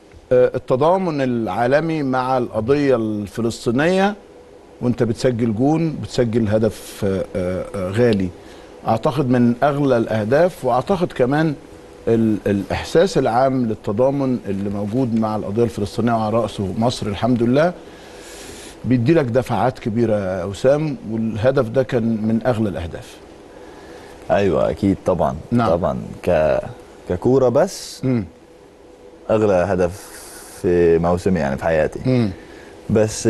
التضامن العالمي مع القضيه الفلسطينيه، وانت بتسجل جون، بتسجل هدف غالي. اعتقد من اغلى الاهداف، واعتقد كمان الاحساس العام للتضامن اللي موجود مع القضيه الفلسطينيه وعلى راسه مصر الحمد لله بيدي لك دفعات كبيره يا وسام، والهدف ده كان من اغلى الاهداف. ايوه اكيد طبعا. نعم. طبعا ك ككوره بس امم اغلى هدف في موسمي يعني في حياتي. امم بس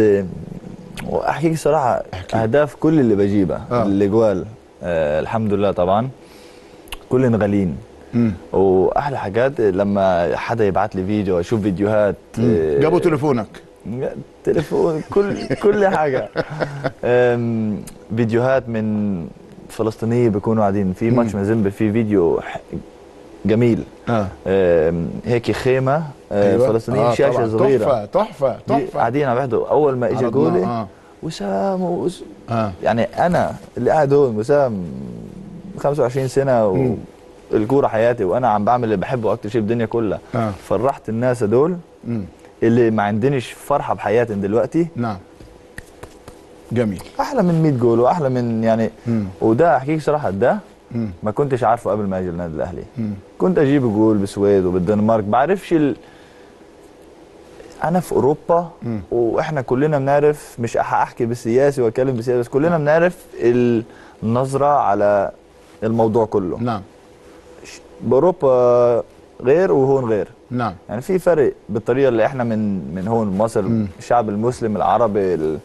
واحكيك الصراحه أحكي. اهداف كل اللي بجيبها آه. الاجوال آه الحمد لله طبعا كلنا غاليين. امم واحلى حاجات لما حدا يبعت لي فيديو، اشوف فيديوهات. آه جابوا تليفونك؟ تليفون كل كل حاجه. آم، فيديوهات من فلسطينيه بيكونوا قاعدين في ماتش مازيمبي، في فيديو جميل. اه آم، هيك خيمه آه أيوة. فلسطينيه آه بشاشه طبعاً. صغيره، تحفه تحفه دي تحفه. قاعدين عم يحضروا. اول ما اجى عرضناه. جولي آه. وسام وس... اه يعني انا اللي قاعد هون وسام خمسة وعشرين سنه و... الكوره حياتي، وانا عم بعمل اللي بحبه اكتر شيء بالدنيا كلها. آه. فرحت الناس هدول امم اللي ما عندنيش فرحه بحياتهم دلوقتي. نعم. جميل. احلى من مية جول واحلى من يعني. مم. وده احكيك صراحه ده مم. ما كنتش عارفه قبل ما اجي النادي الاهلي. مم. كنت اجيب جول بالسويد وبالدنمارك، بعرفش ال... انا في اوروبا. مم. واحنا كلنا بنعرف، مش هحكي بالسياسي واتكلم بالسياسي، بس كلنا بنعرف النظره على الموضوع كله. نعم. باوروبا غير وهون غير. نعم. يعني في فرق بالطريقه اللي احنا من من هون مصر، مم. الشعب المسلم العربي ال...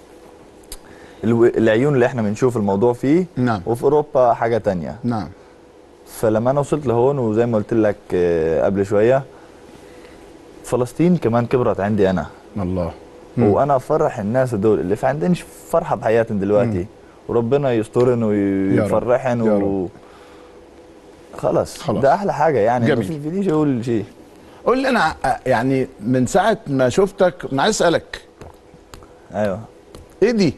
الو... العيون اللي احنا بنشوف الموضوع فيه. نعم. وفي اوروبا حاجه تانية. نعم. فلما انا وصلت لهون وزي ما قلت لك آه، قبل شويه، فلسطين كمان كبرت عندي انا. الله. مم. وانا افرح الناس دول اللي في عندنش فرحه بحياتهم دلوقتي. مم. وربنا يسترن ويفرحن و... خلاص. خلاص ده احلى حاجه يعني. جميل. ما فينيش اقول شيء. قول لي انا يعني من ساعه ما شفتك انا عايز اسالك. ايوه. ايه دي؟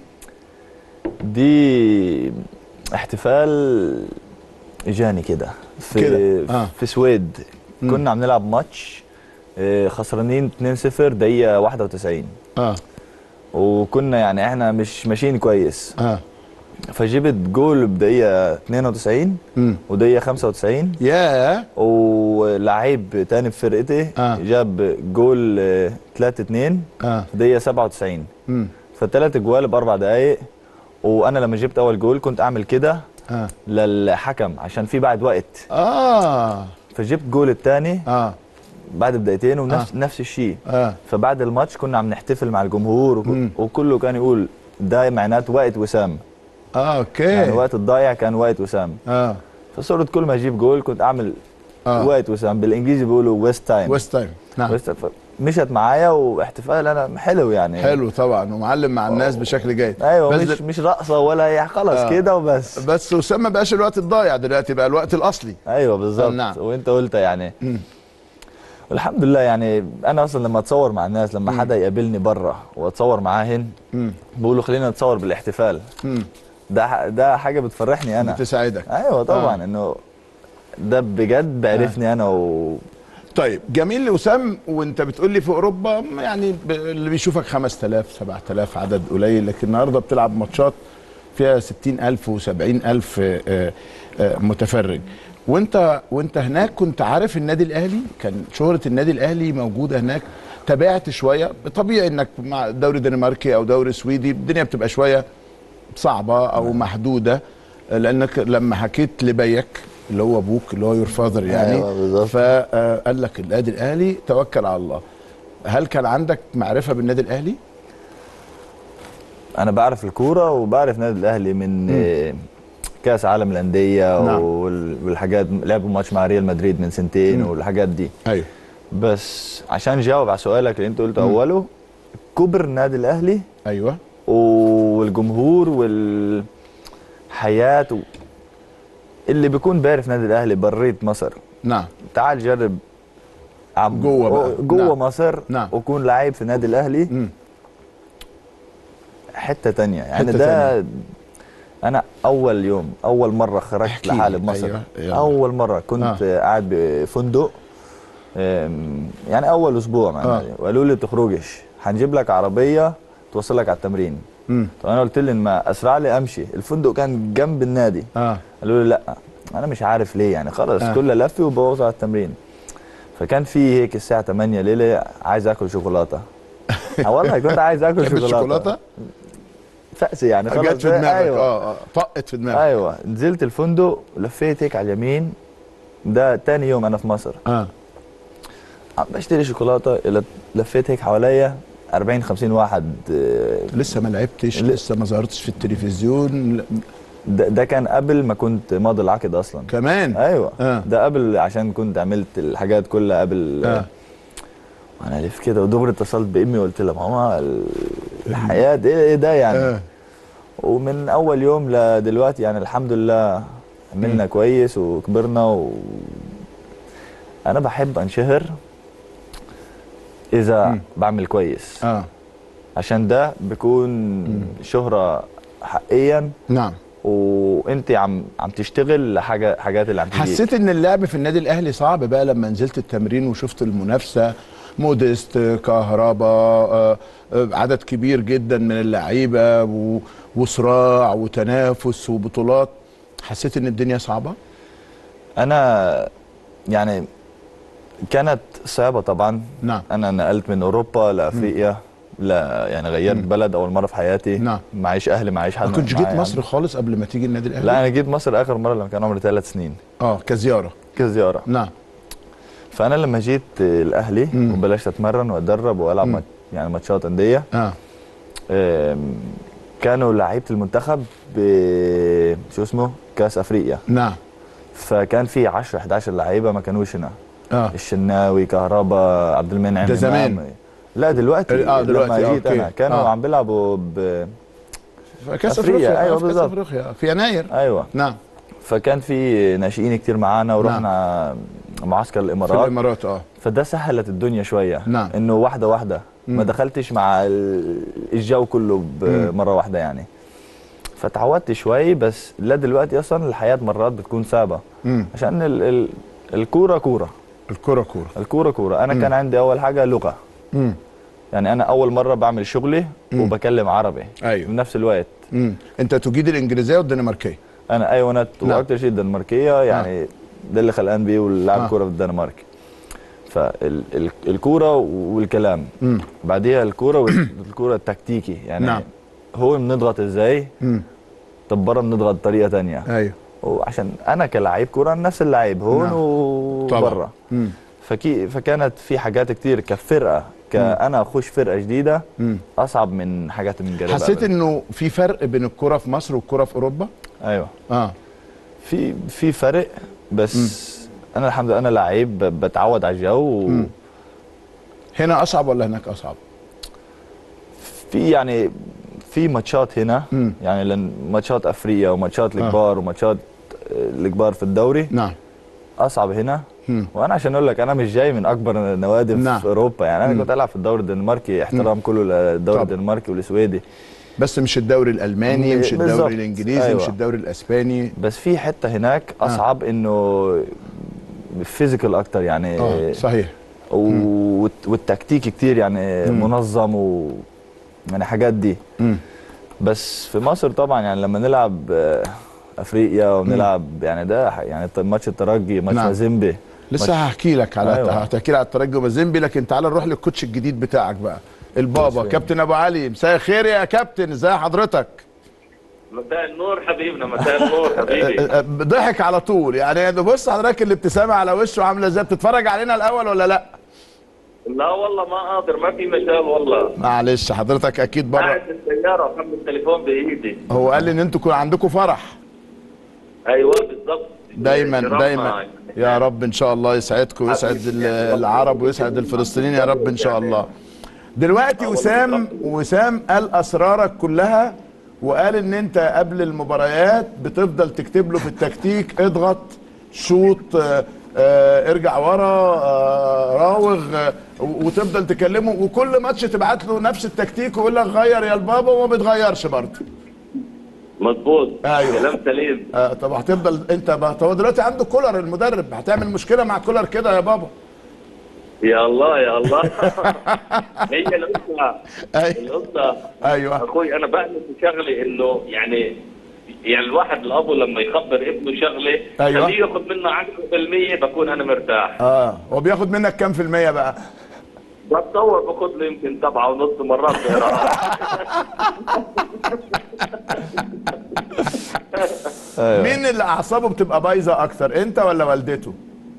دي احتفال اجاني كده في كده. آه. في سويد. مم. كنا عم نلعب ماتش خسرانين اتنين صفر دقيقه واحد وتسعين. اه وكنا يعني احنا مش ماشيين كويس. اه فجبت جول بدقيقه اتنين وتسعين امم ودقيقه خمسة وتسعين. ياه. ولعيب تاني في فرقتي آه. جاب جول تلاتة اتنين اه في دقيقه سبعة وتسعين. امم فثلاث اجوال باربع دقائق. وانا لما جبت اول جول كنت اعمل كده آه. للحكم عشان في بعد وقت. اه فجبت جول الثاني اه بعد بدقيقتين ونفس آه. نفس الشيء. اه فبعد الماتش كنا عم نحتفل مع الجمهور وك... مم. وكله كان يقول ده معناته وقت وسام. اه اوكي يعني وقت الضايع كان وقت وسام. اه فصرت كل ما اجيب جول كنت اعمل آه. وقت وسام، بالانجليزي بيقولوا ويست تايم. ويست تايم. نعم ويست تايم. مشت معايا واحتفال انا حلو يعني. حلو طبعا ومعلم مع الناس بشكل جيد. ايوه بس مش د- مش رقصه ولا يعني خلص آه. كده وبس. بس وسام ما بقاش الوقت الضايع دلوقتي، بقى الوقت الاصلي. ايوه بالظبط. نعم. وانت قلت يعني مم. والحمد لله يعني انا اصلا لما اتصور مع الناس لما مم. حدا يقابلني بره واتصور معاهن مم. بقولوا خلينا نتصور بالاحتفال. مم. ده ح- ده حاجه بتفرحني انا. بتساعدك. ايوه طبعا آه. انه ده بجد بيعرفني انا و طيب جميل وسام، وانت بتقول لي في اوروبا يعني ب- اللي بيشوفك خمسة آلاف سبعة آلاف عدد قليل، لكن النهارده بتلعب ماتشات فيها ستين ألف وسبعين ألف آه، آه، متفرج. وانت وانت هناك كنت عارف النادي الاهلي، كان شهرة النادي الاهلي موجودة هناك، تابعت شوية. طبيعي انك مع دوري دنماركي او دوري سويدي الدنيا بتبقى شوية صعبة او محدودة، لانك لما حكيت لبيك اللي هو ابوك اللي هو يور فاذر يعني، أيوة بالظبط. فقال لك النادي الاهلي توكل على الله. هل كان عندك معرفة بالنادي الاهلي؟ انا بعرف الكوره وبعرف نادي الاهلي من آه، كاس عالم الانديه نعم. وال- والحاجات. لعبوا ماتش مع ريال مدريد من سنتين مم. والحاجات دي. ايوه بس عشان جاوب على سؤالك اللي انت قلته اوله، كبر النادي الاهلي ايوه والجمهور والحياه و... اللي بيكون بيعرف نادي الاهلي بريت مصر. نعم تعال جرب عم جوه بقى. جوه نعم. مصر. نعم. وكون لعيب في النادي الاهلي مم. حته تانية يعني. حتة ده تانية. انا اول يوم اول مره خرجت احكي لي. لحالي بمصر. أيوة. يلا. اول مره كنت آه. قاعد بفندق أم، يعني اول اسبوع معنا آه. وقالوا لي تخرجش، هنجيب لك عربيه توصلك على التمرين. مم. طب انا قلت لهم ما اسرع لي امشي، الفندق كان جنب النادي. اه قالوا لي لا انا مش عارف ليه يعني خلص آه. آه. كل لفي وبوظ على التمرين. فكان في هيك الساعه تمانية ليله عايز اكل شوكولاته. آه والله كنت عايز اكل تحب شوكولاته. الشوكولاته؟ فأسي يعني خلاص. جت في دماغك. أيوة. اه اه طقت في دماغك. ايوه نزلت الفندق ولفيت هيك على اليمين. ده تاني يوم انا في مصر. اه عم بشتري شوكولاته ل- لفيت هيك حواليا أربعين خمسين واحد. آه، لسه ما لعبتش، ل- لسه ما ظهرتش في التلفزيون. ل- ده, ده كان قبل ما كنت ماضي العقد اصلا. كمان. ايوه آه. ده قبل عشان كنت عملت الحاجات كلها قبل. آه. وانا لف كده ودغري اتصلت بامي وقلت لها ماما ال- الحياه ايه إيه ده يعني. آه. ومن اول يوم لدلوقتي يعني الحمد لله عملنا مم. كويس وكبرنا و... انا بحب انشهر اذا مم. بعمل كويس. اه عشان ده بيكون شهرة حقيقيا نعم. وانت عم عم تشتغل لحاجه حاجات اللي عم تجيك. حسيت ان اللعب في النادي الاهلي صعب بقى لما نزلت التمرين وشفت المنافسه، موديست، كهربا، آه، آه، عدد كبير جدا من اللعيبه و- وصراع وتنافس وبطولات، حسيت ان الدنيا صعبه؟ انا يعني كانت صعبه طبعا. نعم. انا نقلت من اوروبا لافريقيا، لا يعني غيرت مم. بلد اول مره في حياتي. نعم. معيش اهلي معيش حد ما كنتش معايا جيت مصر يعني. خالص قبل ما تيجي النادي الاهلي؟ لا انا جيت مصر اخر مره لما كان عمري ثلاث سنين اه كزياره. كزياره. نعم. فانا لما جيت الاهلي مم. وبلشت اتمرن واتدرب والعب مم. مات- يعني ماتشات انديه. اه آم، كانوا لعيبه المنتخب ب شو اسمه كاس افريقيا. نعم. فكان في عشرة احداشر لعيبه ما كانوش هنا. اه الشناوي، كهربا، عبد المنعم، ده زمان. إمام. لا دلوقتي. اه دلوقتي لما آه، جيت أوكي. انا كانوا آه. عم بيلعبوا ب كاس أفريقيا، افريقيا. أيوة آه، في كاس بالظبط. افريقيا في يناير. ايوه. نعم. فكان في ناشئين كتير معانا ورحنا معسكر في الامارات. الامارات اه فده سهلت الدنيا شويه. نعم. انه واحده واحده مم. ما دخلتش مع ال- الجو كله بمره واحده يعني. فتعودت شوي بس لا دلوقتي اصلا الحياه مرات بتكون صعبه امم عشان ال ال الكوره كوره الكره كوره. الكوره كوره. انا مم. كان عندي اول حاجه لغه. امم يعني انا اول مره بعمل شغلي مم. وبكلم عربي ايوه. بنفس الوقت. امم انت تجيد الانجليزيه والدنماركيه. انا ايوه انا نعم. واكتر شيء الدنماركيه يعني ده اللي خلقان بيه ولعب آه. كوره في الدنمارك. فالكوره والكلام امم بعديها الكوره والكوره التكتيكي يعني نعم. هو بنضغط ازاي امم طب بره بنضغط بطريقه ثانيه. ايوه. وعشان انا كلاعب كوره نفس اللعيب هون نعم. وبره. فكي فكانت في حاجات كتير كفرقه كأنا اخش فرقه جديده مم. اصعب من حاجات من جربها. حسيت انه في فرق بين الكوره في مصر والكوره في اوروبا؟ ايوه اه في في فرق بس مم. انا الحمد لله انا لعيب بتعود على الجو و... هنا اصعب ولا هناك اصعب؟ في يعني في ماتشات هنا مم. يعني لان ماتشات افريقيا وماتشات الكبار آه. وماتشات الكبار في الدوري نعم اصعب هنا. مم. وانا عشان اقول لك انا مش جاي من اكبر النوادي نعم. في اوروبا يعني انا مم. كنت العب في الدوري الدنماركي احترام مم. كله للدوري الدنماركي والسويدي بس مش الدوري الالماني مش الدوري بالزبط. الانجليزي أيوة. مش الدوري الاسباني. بس في حته هناك اصعب آه. انه فيزيكال اكتر يعني اه صحيح و... والتكتيك كتير يعني مم. منظم و يعني حاجات دي مم. بس في مصر طبعا يعني لما نلعب افريقيا ونلعب مم. يعني ده يعني ماتش الترجي ماتش نعم. مازيمبي لسه هحكي لك على أيوة. هحكي لك على الترجي ومازيمبي لكن تعال نروح للكوتش الجديد بتاعك بقى البابا كابتن ابو علي. مساء الخير يا كابتن ازي حضرتك؟ مساء النور حبيبنا مساء النور حبيبي. ضحك على طول يعني بص حضرتك الابتسامه على وشه عامله ازاي. بتتفرج علينا الاول ولا لا؟ لا والله ما قادر ما في مجال والله معلش حضرتك اكيد بره قاعد في السياره وخلي التليفون بايدي. هو قال لي ان انتوا عندكم فرح. ايوه بالضبط دايما دايما يا رب ان شاء الله يسعدكم ويسعد العرب ويسعد الفلسطينيين يا رب ان شاء الله. دلوقتي وسام وسام قال اسرارك كلها وقال ان انت قبل المباريات بتفضل تكتب له في التكتيك اضغط شوط آه ارجع ورا آه راوغ آه وتفضل تكلمه وكل ماتش تبعت له نفس التكتيك ويقول لك غير يا البابا وما بيتغيرش برضه. مظبوط ايوه كلام سليم. آه طب هتفضل انت هو دلوقتي عنده كولر المدرب هتعمل مشكله مع كولر كده يا بابا؟ يا الله يا الله هي القصه القصه ايوه اخوي انا بعمل شغله انه يعني يعني الواحد الابو لما يخبر ابنه شغله أيوة. خليه ياخذ منه عشرة بالمية بكون انا مرتاح. اه هو بياخذ منك كم في المية بقى؟ بتصور باخذ له يمكن سبعة ونص مرات أيوة. مين اللي اعصابه بتبقى بايظه اكتر انت ولا والدته؟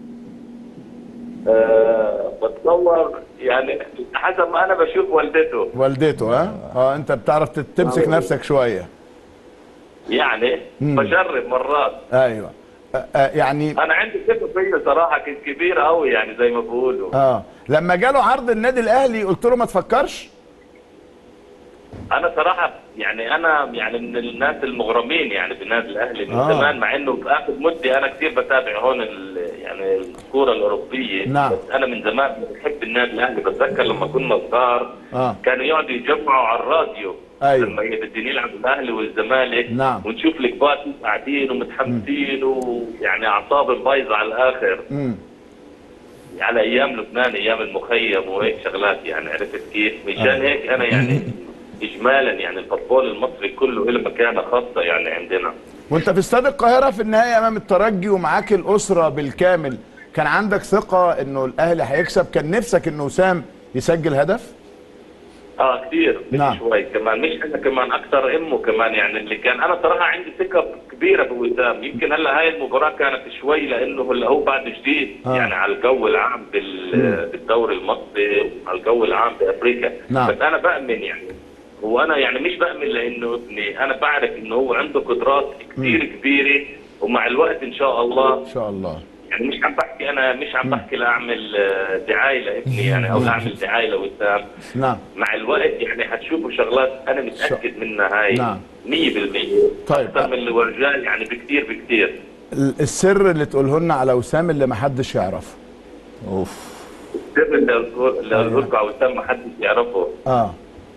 أه بتصور يعني حسب ما انا بشوف والدته. والدته ها؟ اه انت بتعرف تمسك نفسك شويه يعني مم. بجرب مرات. ايوه آه آه يعني انا عندي ثقه فيه صراحه كانت كبيره قوي يعني زي ما بيقولوا. اه لما جاله عرض النادي الاهلي قلت له ما تفكرش؟ انا صراحه يعني انا يعني من الناس المغرمين يعني بالنادي الاهلي من آه. زمان مع انه في اخر مده انا كثير بتابع هون يعني الكوره الاوروبيه. نعم. بس انا من زمان بحب النادي الاهلي. بتذكر لما كنا صغار آه. كانوا يقعدوا يجمعوا على الراديو. أيوة. لما بدهم يلعبوا الاهلي والزمالك. نعم. ونشوف الكبار قاعدين ومتحمسين ويعني اعصابهم بايظه على الاخر. امم على ايام لبنان ايام المخيم وهيك شغلات يعني عرفت كيف؟ مشان آه. هيك انا يعني اجمالا يعني الفوتبول المصري كله له مكانه خاصه يعني عندنا. وانت في استاد القاهره في النهايه امام الترجي ومعاك الاسره بالكامل كان عندك ثقه انه الاهلي هيكسب؟ كان نفسك انه وسام يسجل هدف؟ اه كثير نعم. شوي كمان مش انا كمان اكثر امه كمان يعني اللي كان انا صراحه عندي ثقه كبيره بوسام. يمكن هلا هاي المباراه كانت شوي لانه هلا هو بعد جديد آه. يعني على الجو العام بالدوري المصري وعلى الجو العام بافريقيا. نعم. بس انا بامن يعني هو انا يعني مش بامن لانه ابني انا بعرف انه هو عنده قدرات كثير كبيره ومع الوقت ان شاء الله ان شاء الله يعني مش عم بحكي انا مش عم بحكي لاعمل دعايه لابني يعني او لاعمل دعايه لوسام. نعم. مع الوقت يعني حتشوفوا شغلات انا متاكد منها هاي نعم. مية بالمية. طيب اكثر من اللي ورجاه يعني بكثير بكثير. السر اللي تقوله لنا على وسام اللي ما حدش يعرفه. اوف السر اللي اقول لكم على وسام ما حدش يعرفه. اه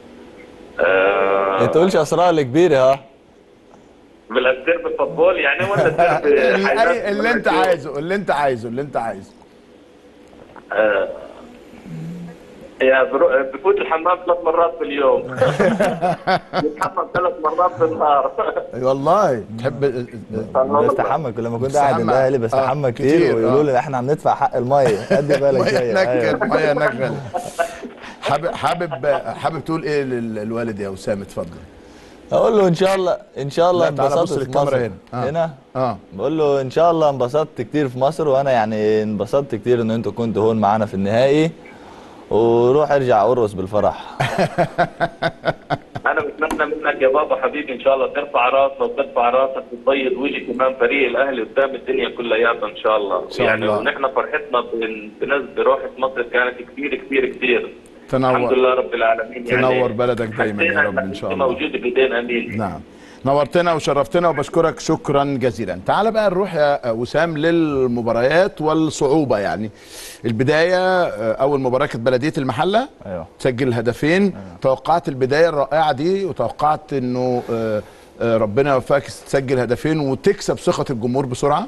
ما تقولش اسرار الكبيره ها بالسر بالفوتبول يعني ولا السر اللي, اللي انت عايزه اللي انت عايزه اللي انت عايزه آه. يا بفوت الحمام ثلاث مرات في اليوم. بتحمم ثلاث مرات في النهار. والله تحب بستحمى لما كنت قاعد الاهلي بستحمى آه. كتير ويقولوا لي احنا عم ندفع حق الميه ادي بالك جايه نكر ميه نكر. حابب حابب حابب تقول ايه للوالد يا وسام؟ اتفضل. اقول له ان شاء الله ان شاء الله لا، تعالى انبسطت بص في للكاميرا مصر. هنا. آه. هنا اه بقول له ان شاء الله انبسطت كتير في مصر، وانا يعني انبسطت كتير ان انتوا كنتوا هون معانا في النهائي، وروح ارجع ارقص بالفرح. انا بتمنى منك يا بابا حبيبي ان شاء الله ترفع راسنا وترفع راسك وتبيض وجه كمان فريق الاهلي قدام الدنيا كلياتها ان شاء الله. شاء يعني الله. ونحن فرحتنا بن- بناس بروحة مصر كانت كثير كثير كثير. تنور. الحمد لله رب العالمين. تنور يعني بلدك دايما يا حسينا رب ان شاء إنك الله. موجود بايدين امين. نعم، نورتنا وشرفتنا وبشكرك شكرا جزيلا. تعال بقى نروح يا وسام للمباريات والصعوبة. يعني البداية، أول مباراة كانت بلدية المحلة، ايوه تسجل هدفين. أيوة. توقعت البداية الرائعة دي وتوقعت إنه آه، آه، ربنا يوفقك تسجل هدفين وتكسب ثقة الجمهور بسرعة؟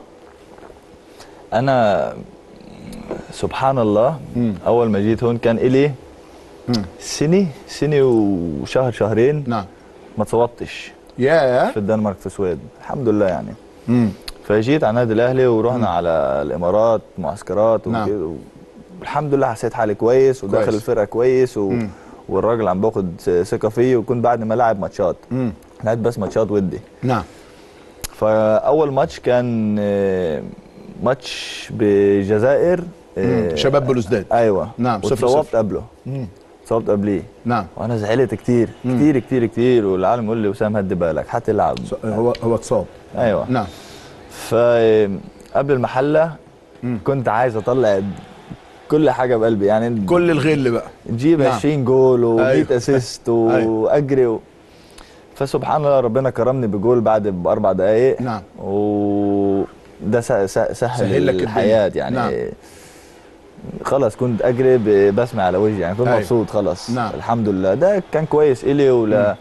انا سبحان الله مم. اول ما جيت هون كان الي مم. سنه سنه وشهر شهرين نعم. ما تصوتش ياه. في الدنمارك في السويد، الحمد لله يعني. مم. فجيت على النادي الاهلي ورحنا على الامارات معسكرات نعم. وكده، والحمد لله حسيت حالي كويس وداخل كويس. الفرقه كويس و... مم. والراجل عم باخد ثقه فيه، وكنت بعد ما لعب ماتشات مم. لعبت بس ماتشات ودي. نعم. فاول ماتش كان آه، ماتش بالجزائر، آه، مم. شباب بلوزداد. ايوه نعم، صفر وتصوبت صفر. قبله مم. صوبت قبليه. نعم. وانا زعلت كتير مم. كتير كتير كتير، والعالم يقول لي وسام هدي بالك حتلعب. هو هو اتصاب. ايوه. نعم. فقبل المحله مم. كنت عايز اطلع كل حاجه بقلبي، يعني كل الغل بقى. نجيب نعم. عشرين جول و100 أيوة. اسيست أيوة. واجري و... فسبحان الله ربنا كرمني بجول بعد باربع دقائق. نعم. وده س- س- سهل, سهل لك الحياه الدنيا. يعني. نعم. خلاص كنت اجري ببسمه على وجهي، يعني كنت أيوة. مبسوط خلاص. نعم. الحمد لله ده كان كويس الي ولا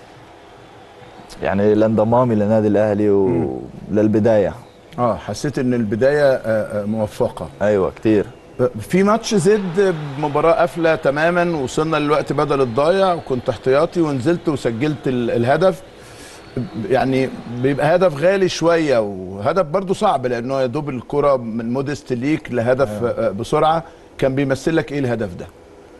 يعني لانضمامي للنادي الاهلي وللبدايه. اه حسيت ان البدايه آه، آه، موفقه. ايوه كتير. في ماتش زد مباراه قافله تماما، وصلنا للوقت بدل الضايع وكنت احتياطي ونزلت وسجلت ال- الهدف. يعني بيبقى هدف غالي شويه وهدف برضو صعب، لانه يا دوب الكره من مودست ليك لهدف آه، بسرعه. كان بيمثل لك ايه الهدف ده؟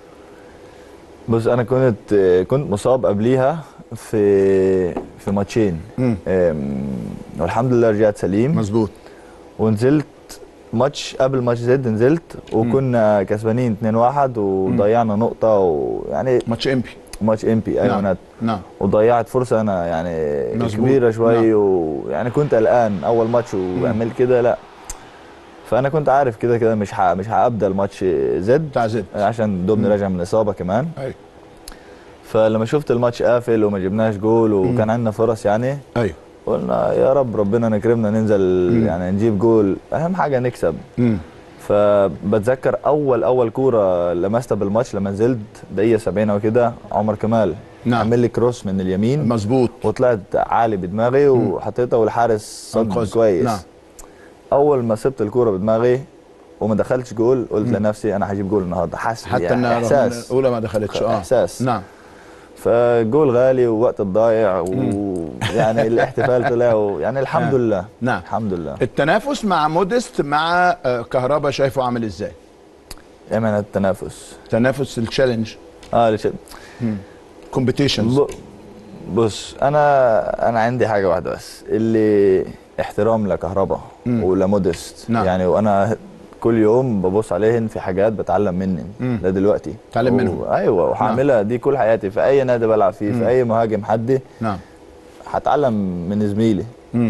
بص انا كنت كنت مصاب قبليها في في ماتشين، مم. أم، والحمد لله رجعت سليم. مظبوط. ونزلت ماتش قبل ماتش زد، نزلت وكنا كسبانين اتنين واحد وضيعنا نقطه، ويعني ماتش امبي. ماتش ام بي. ايوه. نعم. نعم. نعم. وضيعت فرصه انا يعني مظبوط. كبيره شوي. نعم. ويعني كنت قلقان اول ماتش واعمل كده، لا. فانا كنت عارف كده كده مش ح... مش هابدا الماتش زد بتاع زد عشان دوبني راجع من الاصابه كمان. ايوه. فلما شفت الماتش قافل وما جبناش جول وكان عندنا فرص يعني، ايوه. قلنا يا رب ربنا نكرمنا ننزل مم. يعني نجيب جول، اهم حاجه نكسب. امم فبتذكر اول اول كوره لمستها بالماتش لما نزلت دقيقه سبعين او كده، عمر كمال نعم. عمل لي كروس من اليمين مظبوط. وطلعت عالي بدماغي وحطيتها والحارس صد أنقذ. كويس. نعم. اول ما سبت الكوره بدماغي وما دخلتش جول قلت مم. لنفسي انا هجيب جول النهارده، حاسس حتى يعني انها احساس الاولى ما دخلتش. اه احساس. نعم. فجول غالي ووقت الضايع ويعني الاحتفال طلع ويعني الحمد آه. لله. نعم. الحمد لله. التنافس مع مودست مع آه، كهربا شايفه عامل ازاي؟ ايمن التنافس تنافس التشالنج اه لش... كومبيتيشنز. ب... بص انا انا عندي حاجه واحده بس، اللي احترام لكهربا ولمودست. نعم. يعني وانا كل يوم ببص عليهن في حاجات بتعلم منهم لدلوقتي. تعلم منهم. و... ايوه وهعملها. نعم. دي كل حياتي في اي نادي بلعب فيه. مم. في اي مهاجم حدي. نعم. هتعلم من زميلي. امم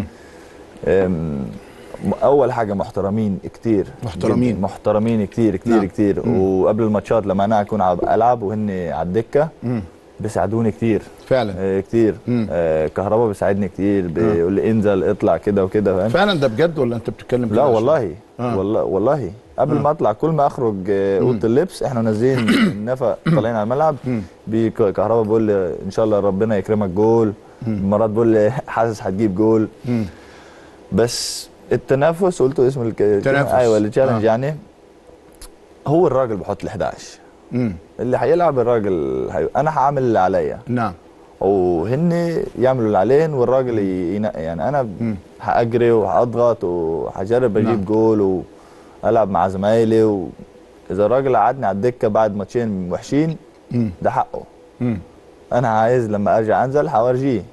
اول حاجه محترمين كتير. محترمين. محترمين كتير كتير. نعم. كتير. مم. وقبل الماتشات لما انا اكون العب وهن على الدكه بيساعدوني كتير فعلا. آه كتير. آه كهربا بيساعدني كتير، بيقول لي انزل اطلع كده وكده. فاهم؟ فعلا ده بجد ولا انت بتتكلم لا والله. آه. والله والله قبل آه. ما اطلع كل ما اخرج آه اوضه اللبس احنا نازلين النفق طالعين على الملعب، كهربا بيقول لي ان شاء الله ربنا يكرمك جول، مرات بيقول لي حاسس هتجيب جول. مم. بس التنافس قلته اسم التنافس. ايوه التشالنج. آه. يعني هو الراجل بحط ال احداشر. امم اللي هيلعب الراجل هي... انا هعمل اللي عليا. نعم. وهن يعملوا اللي عليهم والراجل ينقي. يعني انا مم. هاجري وهاضغط وهجرب اجيب نعم. جول والعب مع زمايلي، واذا الراجل قعدني على الدكه بعد ماتشين وحشين مم. ده حقه. مم. انا عايز لما ارجع انزل هورجيه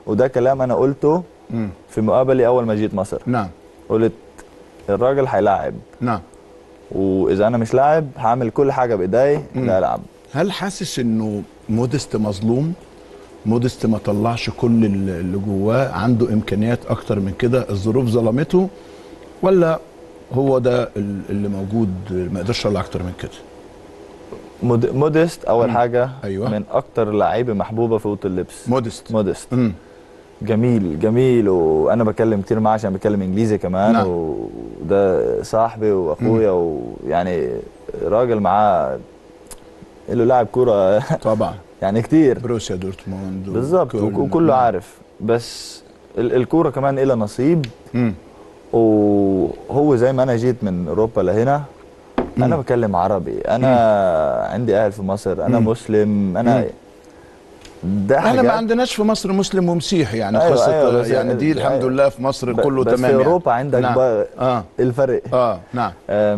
وده كلام انا قلته مم. في مقابله اول ما جيت مصر. نعم. قلت الراجل هيلاعب، نعم. واذا انا مش لاعب هعمل كل حاجه بايدي لا العب. هل حاسس انه مودست مظلوم؟ مودست ما طلعش كل اللي جواه، عنده امكانيات اكتر من كده، الظروف ظلمته، ولا هو ده اللي موجود ما يقدرش يطلع اكتر من كده؟ مود... مودست اول مم. حاجه أيوة. من اكتر لعيبه محبوبه في اوضه اللبس. مودست مودست مم. جميل جميل، وانا بكلم كتير معاه عشان بتكلم انجليزي كمان. نعم. وده صاحبي واخويا، ويعني راجل معاه له لاعب كوره طبعا يعني كتير، بروسيا دورتموند بالظبط، وكله عارف. بس ال الكوره كمان لها نصيب. مم. وهو زي ما انا جيت من اوروبا لهنا، انا بتكلم عربي، انا مم. عندي اهل في مصر، انا مم. مسلم، انا مم. ده احنا ما عندناش في مصر مسلم ومسيحي يعني. أيوة قصه أيوة يعني دي الحمد أيوة لله في مصر كله بس تمام. في اوروبا يعني عندك نعم. بقى آه. الفرق. اه نعم.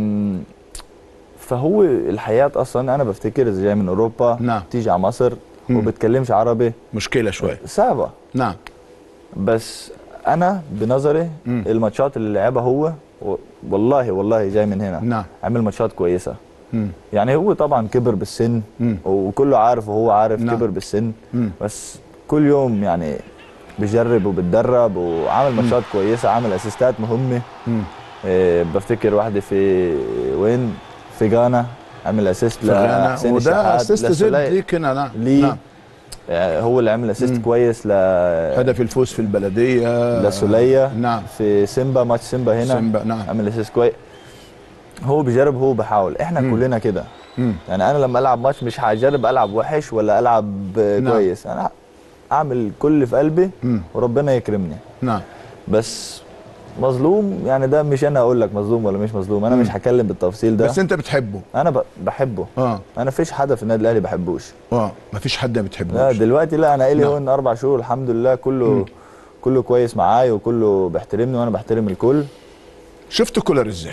فهو الحياه اصلا انا بفتكر اذا جاي من اوروبا نعم. تيجي على مصر مم. وبتكلمش عربي مشكله شويه صعبه. نعم. بس انا بنظري مم. الماتشات اللي لعبها هو والله والله جاي من هنا نعم. عمل ماتشات كويسه. مم. يعني هو طبعا كبر بالسن مم. وكله عارف وهو عارف نعم. كبر بالسن مم. بس كل يوم يعني بيجرب وبتدرب وعامل ماتشات كويسه، عامل اسيستات مهمه. إيه بفتكر واحده في وين في غانا عمل اسيست لحسين الشحات، وده اسيست زد ليك هنا. نعم. نعم. يعني هو اللي عمل اسيست كويس ل هدف الفوز في البلديه لسوليه. نعم. في سيمبا، ماتش سيمبا هنا سيمبا. نعم. عمل اسيست كويس. هو بيجرب، هو بيحاول. احنا مم. كلنا كده. يعني انا لما العب ماتش مش هجرب العب وحش ولا العب نعم. كويس، انا اعمل كل اللي في قلبي مم. وربنا يكرمني. نعم. بس مظلوم يعني ده مش انا اقول لك مظلوم ولا مش مظلوم، انا مم. مش هتكلم بالتفصيل ده. بس انت بتحبه. انا بحبه. اه انا فيش حدا في النادي الاهلي بحبوش. اه مفيش حد ما بتحبوش. لا دلوقتي لا، انا قايل هون اربع شهور الحمد لله كله مم. كله كويس معايا وكله بيحترمني وانا بحترم الكل. شفت كولر ازاي؟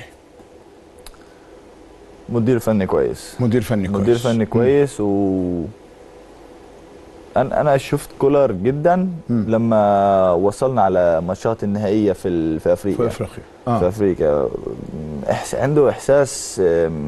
مدير فني كويس. مدير فني كويس. مدير فني كويس. مم. و انا انا شفت كولر جدا مم. لما وصلنا على ماتشات النهائيه في في افريقيا. في افريقيا آه. في افريقيا إحس... عنده احساس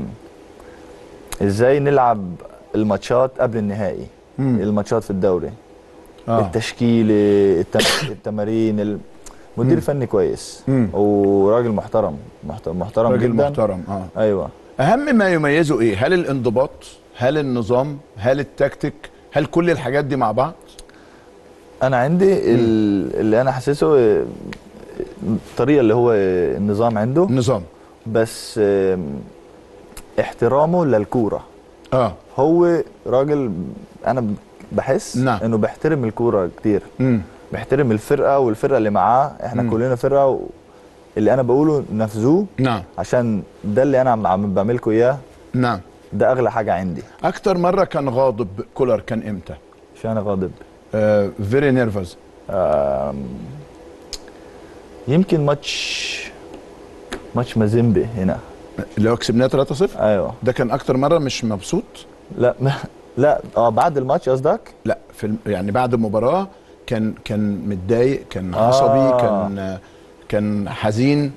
ازاي نلعب الماتشات قبل النهائي. مم. الماتشات في الدوري آه. التشكيل التم... التمارين ال... مدير مم. فني كويس مم. وراجل محترم محترم, محترم راجل جدا. محترم اه ايوه. اهم ما يميزه ايه؟ هل الانضباط؟ هل النظام؟ هل التكتيك؟ هل كل الحاجات دي مع بعض؟ انا عندي اللي انا حاسسه الطريقه اللي هو النظام عنده نظام، بس احترامه للكوره. اه هو راجل انا بحس نعم. انه بيحترم الكوره كتير. مم. بيحترم الفرقه والفرقه اللي معاه. احنا مم. كلنا فرقه و... اللي انا بقوله نفذوه. نعم. عشان ده اللي انا عم بعملكم اياه. نعم. ده اغلى حاجه عندي. اكتر مره كان غاضب كولر كان امتى؟ شو انا غاضب؟ فيري نيرفز. يمكن ماتش ماتش مازيمبي هنا اللي هو كسبناه ثلاثة صفر. ايوه ده كان اكتر مره مش مبسوط. لا لا اه بعد الماتش قصدك؟ لا في يعني بعد المباراه كان كان متضايق، كان عصبي. آه. كان كان حزين.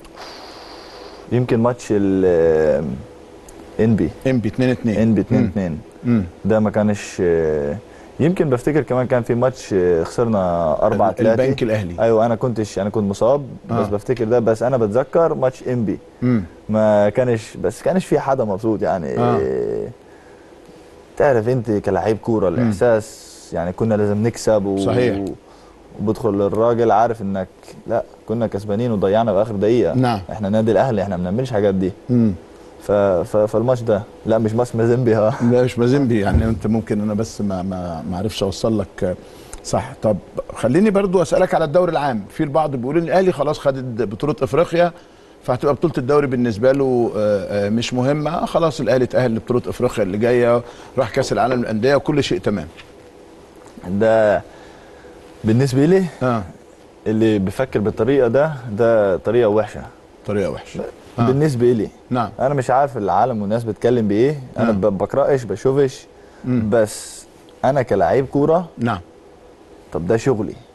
يمكن ماتش ال انبي انبي اتنين اتنين انبي اتنين اتنين ده ما كانش. يمكن بفتكر كمان كان في ماتش خسرنا أربعة ثلاثة البنك الاهلي. ايوه انا كنتش انا كنت مصاب. آه. بس بفتكر ده. بس انا بتذكر ماتش انبي ما كانش بس كانش في حدا مبسوط يعني. آه. تعرف انت كلاعب كوره الاحساس يعني كنا لازم نكسب و... صحيح. وبدخل الراجل عارف انك لا كنا كسبانين وضيعنا في اخر دقيقه. نعم. احنا نادي الاهلي احنا ما بنعملش الحاجات دي. امم ف... ف... فالماتش ده لا مش ماتش مازيمبي. ها لا مش مازيمبي يعني انت ممكن انا بس ما ما ما عرفش اوصل لك صح. طب خليني برضو اسالك على الدوري العام. في البعض بيقول ان الاهلي خلاص خد بطوله افريقيا فهتبقى بطوله الدوري بالنسبه له مش مهمه. خلاص الاهلي اتاهل لبطوله افريقيا اللي جايه، راح كاس العالم للانديه وكل شيء تمام. ده بالنسبه لي اه اللي بيفكر بالطريقه ده ده طريقه وحشه. طريقه وحشه آه. بالنسبه لي. نعم. انا مش عارف العالم والناس بتتكلم بايه. انا آه. بقراش بشوفش. مم. بس انا كلاعب كوره. نعم. طب ده شغلي.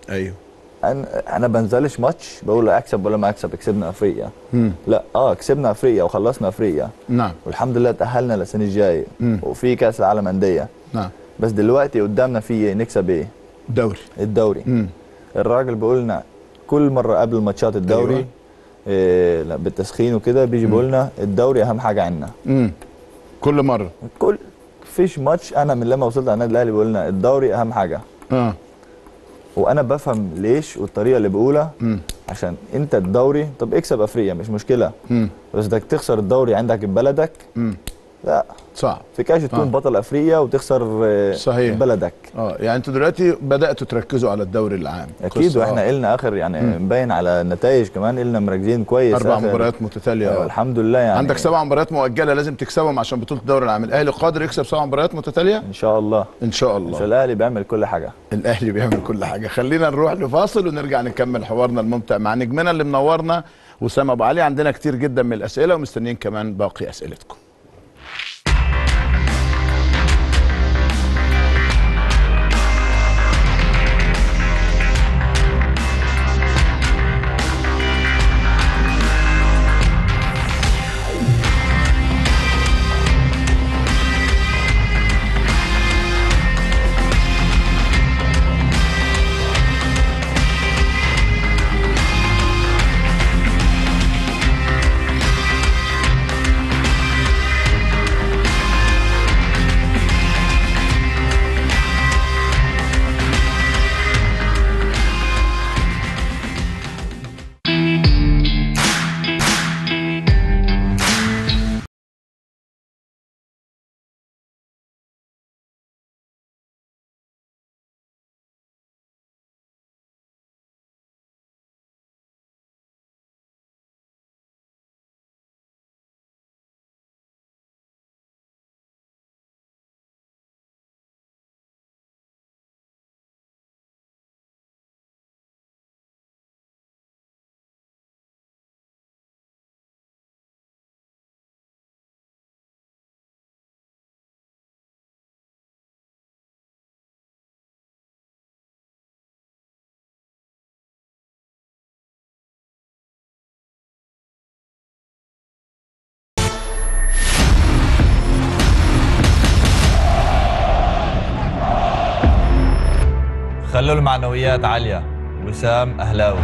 ايوه انا انا بنزلش ماتش بقول اكسب ولا ما اكسب، كسبنا افريقيا. مم. لا اه كسبنا افريقيا وخلصنا افريقيا. نعم. والحمد لله تاهلنا للسنه الجايه وفي كاس العالم انديه. نعم. بس دلوقتي قدامنا في ايه؟ نكسب ايه؟ دوري. الدوري. مم. الراجل بيقول لنا كل مره قبل ماتشات الدوري أيوة. إيه بالتسخين وكده بيجي بيقول لنا الدوري اهم حاجه عندنا. امم كل مره كل فيش ماتش انا من لما وصلت على النادي الاهلي بيقول لنا الدوري اهم حاجه. اه وانا بفهم ليش والطريقه اللي بقولها. امم عشان انت الدوري طب اكسب افريقيا مش مشكله. امم بس بدك تخسر الدوري عندك ببلدك. امم لا صعب. فيكاش تكون آه. بطل افريقيا وتخسر صحيح بلدك. اه يعني انتوا دلوقتي بداتوا تركزوا على الدوري العام. اكيد واحنا قلنا اخر يعني مبين على النتائج كمان قلنا مركزين كويس. اربع مباريات متتاليه. آه. الحمد لله يعني عندك سبع مباريات مؤجله لازم تكسبهم عشان بطوله الدوري العام. الاهلي قادر يكسب سبع مباريات متتاليه ان شاء الله. ان شاء الله. عشان الاهلي بيعمل كل حاجه. الاهلي بيعمل كل حاجه. خلينا نروح لفاصل ونرجع نكمل حوارنا الممتع مع نجمنا اللي منورنا وسام ابو علي. عندنا كتير جدا من الاسئله ومستنيين كمان باقي اسئلتكم. خلوا المعنويات عالية. وسام أهلاوي.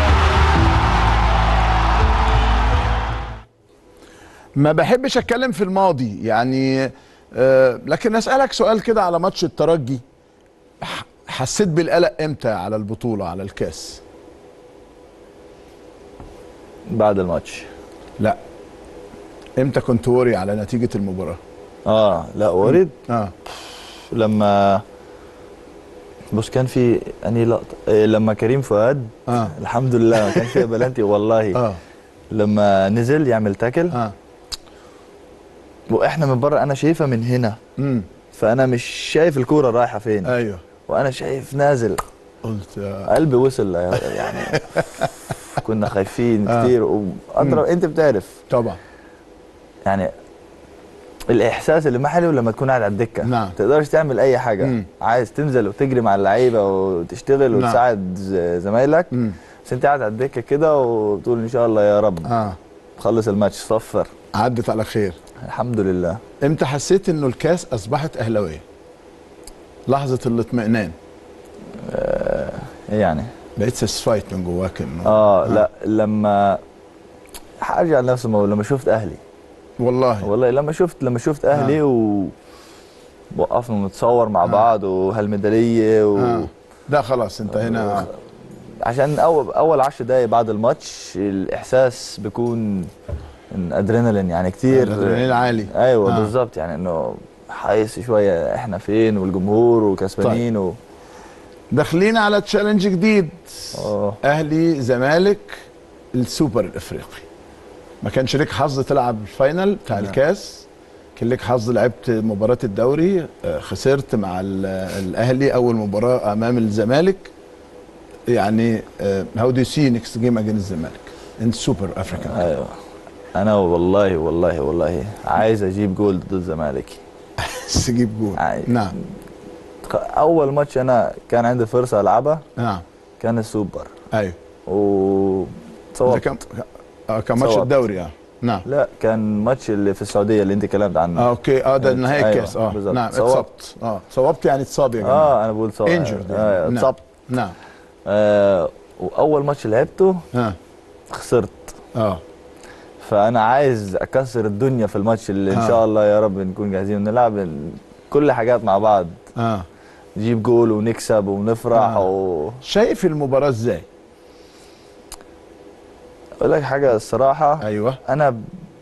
ما بحبش اتكلم في الماضي يعني آه لكن اسالك سؤال كده على ماتش الترجي. حسيت بالقلق امتى على البطوله على الكاس؟ بعد الماتش. لا امتى كنت وري على نتيجه المباراه؟ اه لا وريد اه لما بص كان في اني لقطه إيه لما كريم فؤاد اه الحمد لله ما كانش فيها بلانتي والله. اه لما نزل يعمل تاكل اه واحنا من بره انا شايفها من هنا. امم فانا مش شايف الكوره رايحه فين. ايوه وانا شايف نازل. قلت يا قلبي وصل يعني كنا خايفين آه. كتير وأدرى انت بتعرف طبعا يعني الاحساس اللي ما حلو لما تكون قاعد على الدكه. نعم. ما تقدرش تعمل اي حاجه. مم. عايز تنزل وتجري مع اللعيبه وتشتغل نعم. وتساعد زمايلك. مم. بس انت قاعد على الدكه كده وتقول ان شاء الله يا رب اه تخلص الماتش صفر. عدت على خير الحمد لله. امتى حسيت انه الكاس اصبحت اهلاويه؟ لحظه الاطمئنان. آه يعني بقيت ساتسفايد من جواك انه اه لا لما هرجع لنفس الموضوع لما شفت اهلي. والله والله لما شفت لما شفت اهلي آه. و وقفنا نتصور مع آه. بعض وهالميداليه و... آه. ده خلاص انت هنا آه. عشان اول اول عشر دقايق بعد الماتش الاحساس بيكون ان ادرينالين يعني كتير ادرينالين عالي. ايوه آه. بالظبط يعني انه حايس شويه احنا فين والجمهور وكسبانين. طيب. و... داخلين على تشالنج جديد. أوه. اهلي زمالك السوبر الافريقي. ما كانش ليك حظ تلعب الفاينل بتاع لا. الكاس. كان ليك حظ لعبت مباراه الدوري خسرت مع الاهلي اول مباراه امام الزمالك. يعني هاو دو سي نيكست جيم اجين الزمالك ان سوبر افريكان. ايوه انا والله والله والله عايز اجيب جول ضد الزمالك. عايز تجيب جول. عايز. نعم. اول ماتش انا كان عندي فرصه العبها. نعم. كان السوبر. ايوه. و ده كان اه كان ماتش الدوري. اه نعم. لا كان ماتش اللي في السعوديه اللي انت اتكلمت عنه. اه اوكي. اه ده نهائي الكاس. اه بالظبط. نعم اتصبت. اه صوبت يعني اتصاب يا جماعه. اه انا بقول صوب. انجرد آه يعني. اتصبت. نعم. آه واول ماتش لعبته اه خسرت. اه فانا عايز اكسر الدنيا في الماتش اللي ان آه. شاء الله يا رب نكون جاهزين ونلعب كل حاجات مع بعض. اه نجيب جول ونكسب ونفرح. آه. و... شايف المباراه ازاي؟ اقول لك حاجه الصراحه. ايوه. انا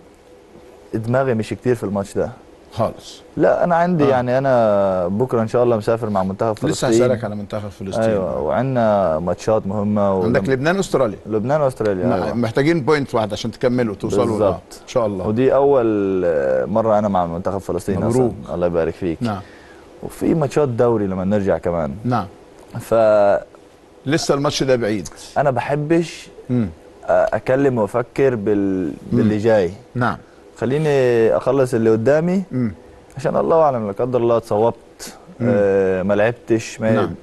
دماغي مش كتير في الماتش ده خالص. لا انا عندي آه. آه. يعني انا بكره ان شاء الله مسافر مع منتخب فلسطين. لسه هسألك على منتخب فلسطين. ايوه وعندنا ماتشات مهمه. و... عندك لبنان واستراليا. لبنان واستراليا. نعم. أيوة. محتاجين بوينت واحد عشان تكملوا توصلوا. بالظبط. ان شاء الله. ودي اول مره انا مع منتخب فلسطين. مبروك. أصلاً. الله يبارك فيك. نعم. وفي ماتشات دوري لما نرجع كمان. نعم. ف لسه الماتش ده بعيد. انا بحبش امم اكلم وافكر بال... باللي جاي. نعم. خليني اخلص اللي قدامي. امم عشان الله اعلم لا قدر الله اتصوبت. آه ما لعبتش. ما نعم.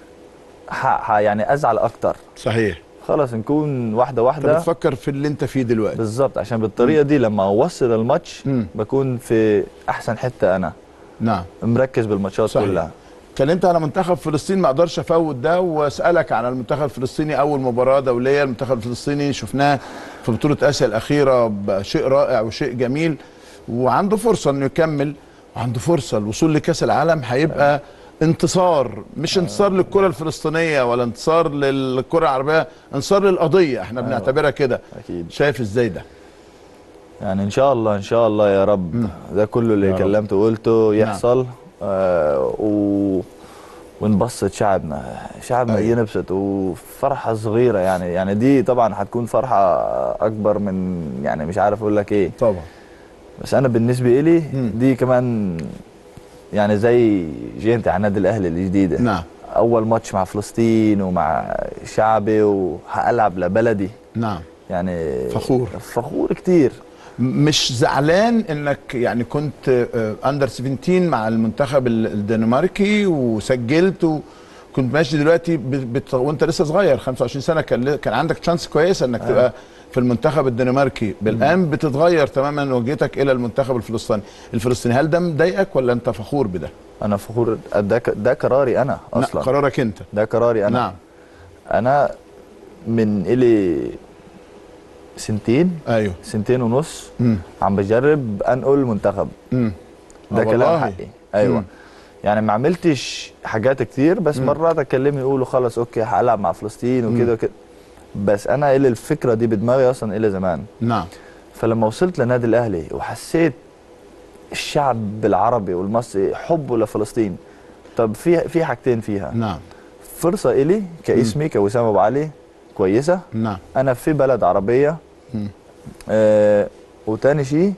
ح... ح... يعني ازعل اكتر. صحيح. خلاص نكون واحده انت واحده. بتفكر في اللي انت فيه دلوقتي. بالظبط. عشان بالطريقه دي لما اوصل الماتش مم. بكون في احسن حته انا. نعم. مركز بالماتشات صحيح. كلها. اتكلمت على منتخب فلسطين، ما اقدرش افوت ده واسالك عن المنتخب الفلسطيني. اول مباراه دوليه المنتخب الفلسطيني شفناه في بطوله اسيا الاخيره بشيء رائع وشيء جميل، وعنده فرصه انه يكمل وعنده فرصه الوصول لكاس العالم. هيبقى انتصار، مش انتصار للكره الفلسطينيه ولا انتصار للكره العربيه، انتصار للقضيه احنا بنعتبرها كده. اكيد. شايف ازاي ده؟ يعني ان شاء الله ان شاء الله يا رب. مم. ده كله اللي كلمته وقلته يحصل. نعم. آه و... ونبسط شعبنا. شعبنا أيوة. ينبسط وفرحه صغيره يعني. يعني دي طبعا هتكون فرحه اكبر من يعني مش عارف اقول لك ايه. طبعا. بس انا بالنسبه لي مم. دي كمان يعني زي جينتي على النادي الاهلي الجديده. نعم. اول ماتش مع فلسطين ومع شعبي وهلعب لبلدي. نعم. يعني فخور. فخور كتير. مش زعلان انك يعني كنت اندر سبعتاشر مع المنتخب الدنماركي وسجلت وكنت ماشي دلوقتي بت... وانت لسه صغير خمسة وعشرين سنه، كان كان عندك تشانس كويسه انك تبقى في المنتخب الدنماركي. بالان بتتغير تماما وجهتك الى المنتخب الفلسطيني الفلسطيني هل ده مضايقك ولا انت فخور بده؟ انا فخور. ده ده قراري انا اصلا. قرارك انت. ده قراري انا. نعم. انا من الي سنتين. ايوه. سنتين ونص. مم. عم بجرب انقل منتخب. امم ده كلام حقي. ايوه. مم. يعني ما عملتش حاجات كتير بس مم. مرات اكلمني يقولوا خلص اوكي هلعب مع فلسطين وكده وكده. بس انا الي الفكره دي بدماغي اصلا الى زمان. نعم. فلما وصلت لنادي الاهلي وحسيت الشعب العربي والمصري حبه لفلسطين. طب في في حاجتين فيها. نعم. فرصه الي كاسمي كوسام ابو علي كويسه. نعم. انا في بلد عربيه. آه وتاني شيء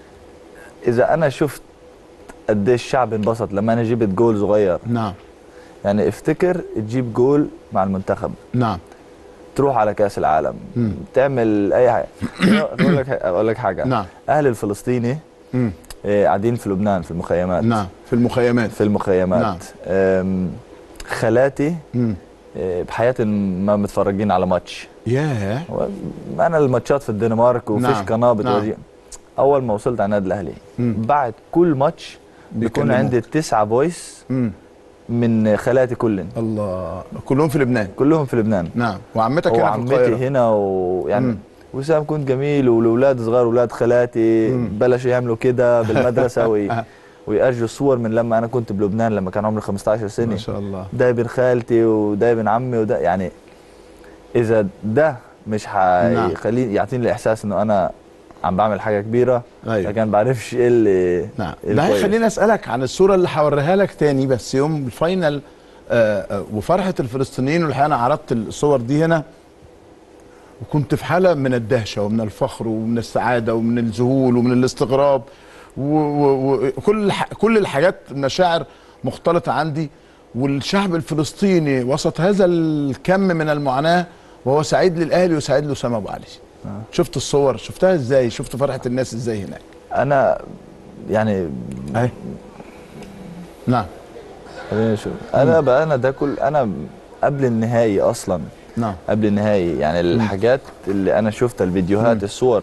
اذا انا شفت قد ايه الشعب انبسط لما انا جبت جول صغير. نعم. يعني افتكر تجيب جول مع المنتخب. نعم. تروح على كاس العالم. مم. تعمل اي حاجه. اقول لك اقول لك حاجه. نعم. اهل الفلسطيني آه قاعدين في لبنان في المخيمات. نعم. في المخيمات. في المخيمات. نعم. خالاتي مم. بحياتي ما متفرجين على ماتش. ياه. انا الماتشات في الدنمارك وفيش نعم. قناه بتوري. نعم. اول ما وصلت على النادي الاهلي بعد كل ماتش بيكون عندي تسعة فويس مم. من خالاتي كلهم. الله. كلهم في لبنان. كلهم في لبنان. نعم. وعمتك هنا في القاهره. وعمتي هنا ويعني وسام كنت جميل والاولاد صغار اولاد خالاتي بلشوا يعملوا كده بالمدرسه وي ويأرجوا صور من لما انا كنت بلبنان لما كان عمري خمستاشر سنه. ما شاء الله. ده ابن خالتي وده ابن عمي وده يعني اذا ده مش هيخليني نعم. يعطيني الاحساس انه انا عم بعمل حاجه كبيره. أيوة. لكن ما بعرفش ايه اللي نعم. ده هيخليني اسالك عن الصوره اللي هوريها لك تاني بس يوم الفاينل آآ آآ وفرحه الفلسطينيين. والحقيقه انا عرضت الصور دي هنا وكنت في حاله من الدهشه ومن الفخر ومن السعاده ومن الذهول ومن الاستغراب وكل كل الحاجات مشاعر مختلطه عندي. والشعب الفلسطيني وسط هذا الكم من المعاناه وهو سعيد للاهلي وسعيد لأسامة ابو علي. آه. شفت الصور شفتها ازاي؟ شفت فرحه الناس ازاي هناك؟ انا يعني اهي. نعم. خلينا نشوف. انا بقى انا ده كل انا قبل النهائي اصلا. نعم قبل النهائي يعني الحاجات اللي انا شفتها، الفيديوهات، مم. الصور.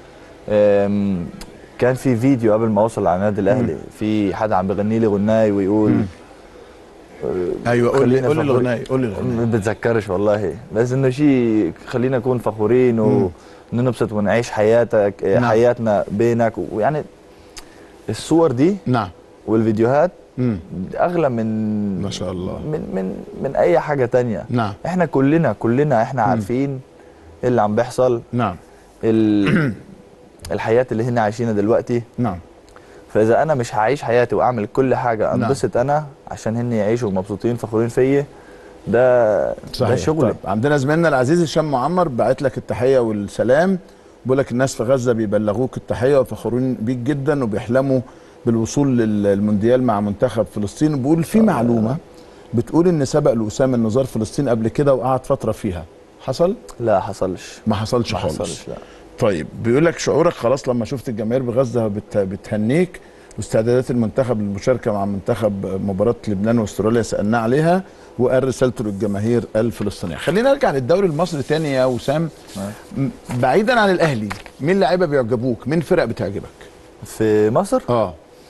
كان في فيديو قبل ما اوصل على النادي الاهلي، في حد عم بغني لي غناي ويقول مم. ايوه قول لي قول لي الغناي قول لي الغناي ما بتذكرش والله، بس انه شيء خلينا نكون فخورين وننبسط ونعيش حياتك. نعم. حياتنا بينك، ويعني الصور دي نعم والفيديوهات مم. اغلى من ما شاء الله من من من اي حاجه تانية. نعم. احنا كلنا كلنا احنا مم. عارفين اللي عم بيحصل. نعم. ال الحياه اللي هن عايشينها دلوقتي. نعم. فاذا انا مش هعيش حياتي واعمل كل حاجه انبسط، نعم. انا عشان هن يعيشوا مبسوطين فخورين فيا، ده صحيح. ده شغلي. طيب عندنا زميلنا العزيز هشام معمر باعت لك التحيه والسلام، بيقول لك الناس في غزه بيبلغوك التحيه وفخورين بيك جدا وبيحلموا بالوصول للمونديال مع منتخب فلسطين. وبيقول في معلومه بتقول ان سبق لأسامة النزار فلسطين قبل كده وقعد فتره فيها، حصل؟ لا حصلش. ما حصلش ما خالص. حصلش لا. طيب بيقول لك شعورك خلاص لما شفت الجماهير بغزه بت... بتهنيك، واستعدادات المنتخب للمشاركه مع منتخب مباراه لبنان واستراليا سالناه عليها، وقال رسالته للجماهير الفلسطينيه. خلينا نرجع للدوري المصري تاني يا وسام. بعيدا عن الاهلي، مين لعيبه بيعجبوك؟ مين فرق بتعجبك في مصر؟ اه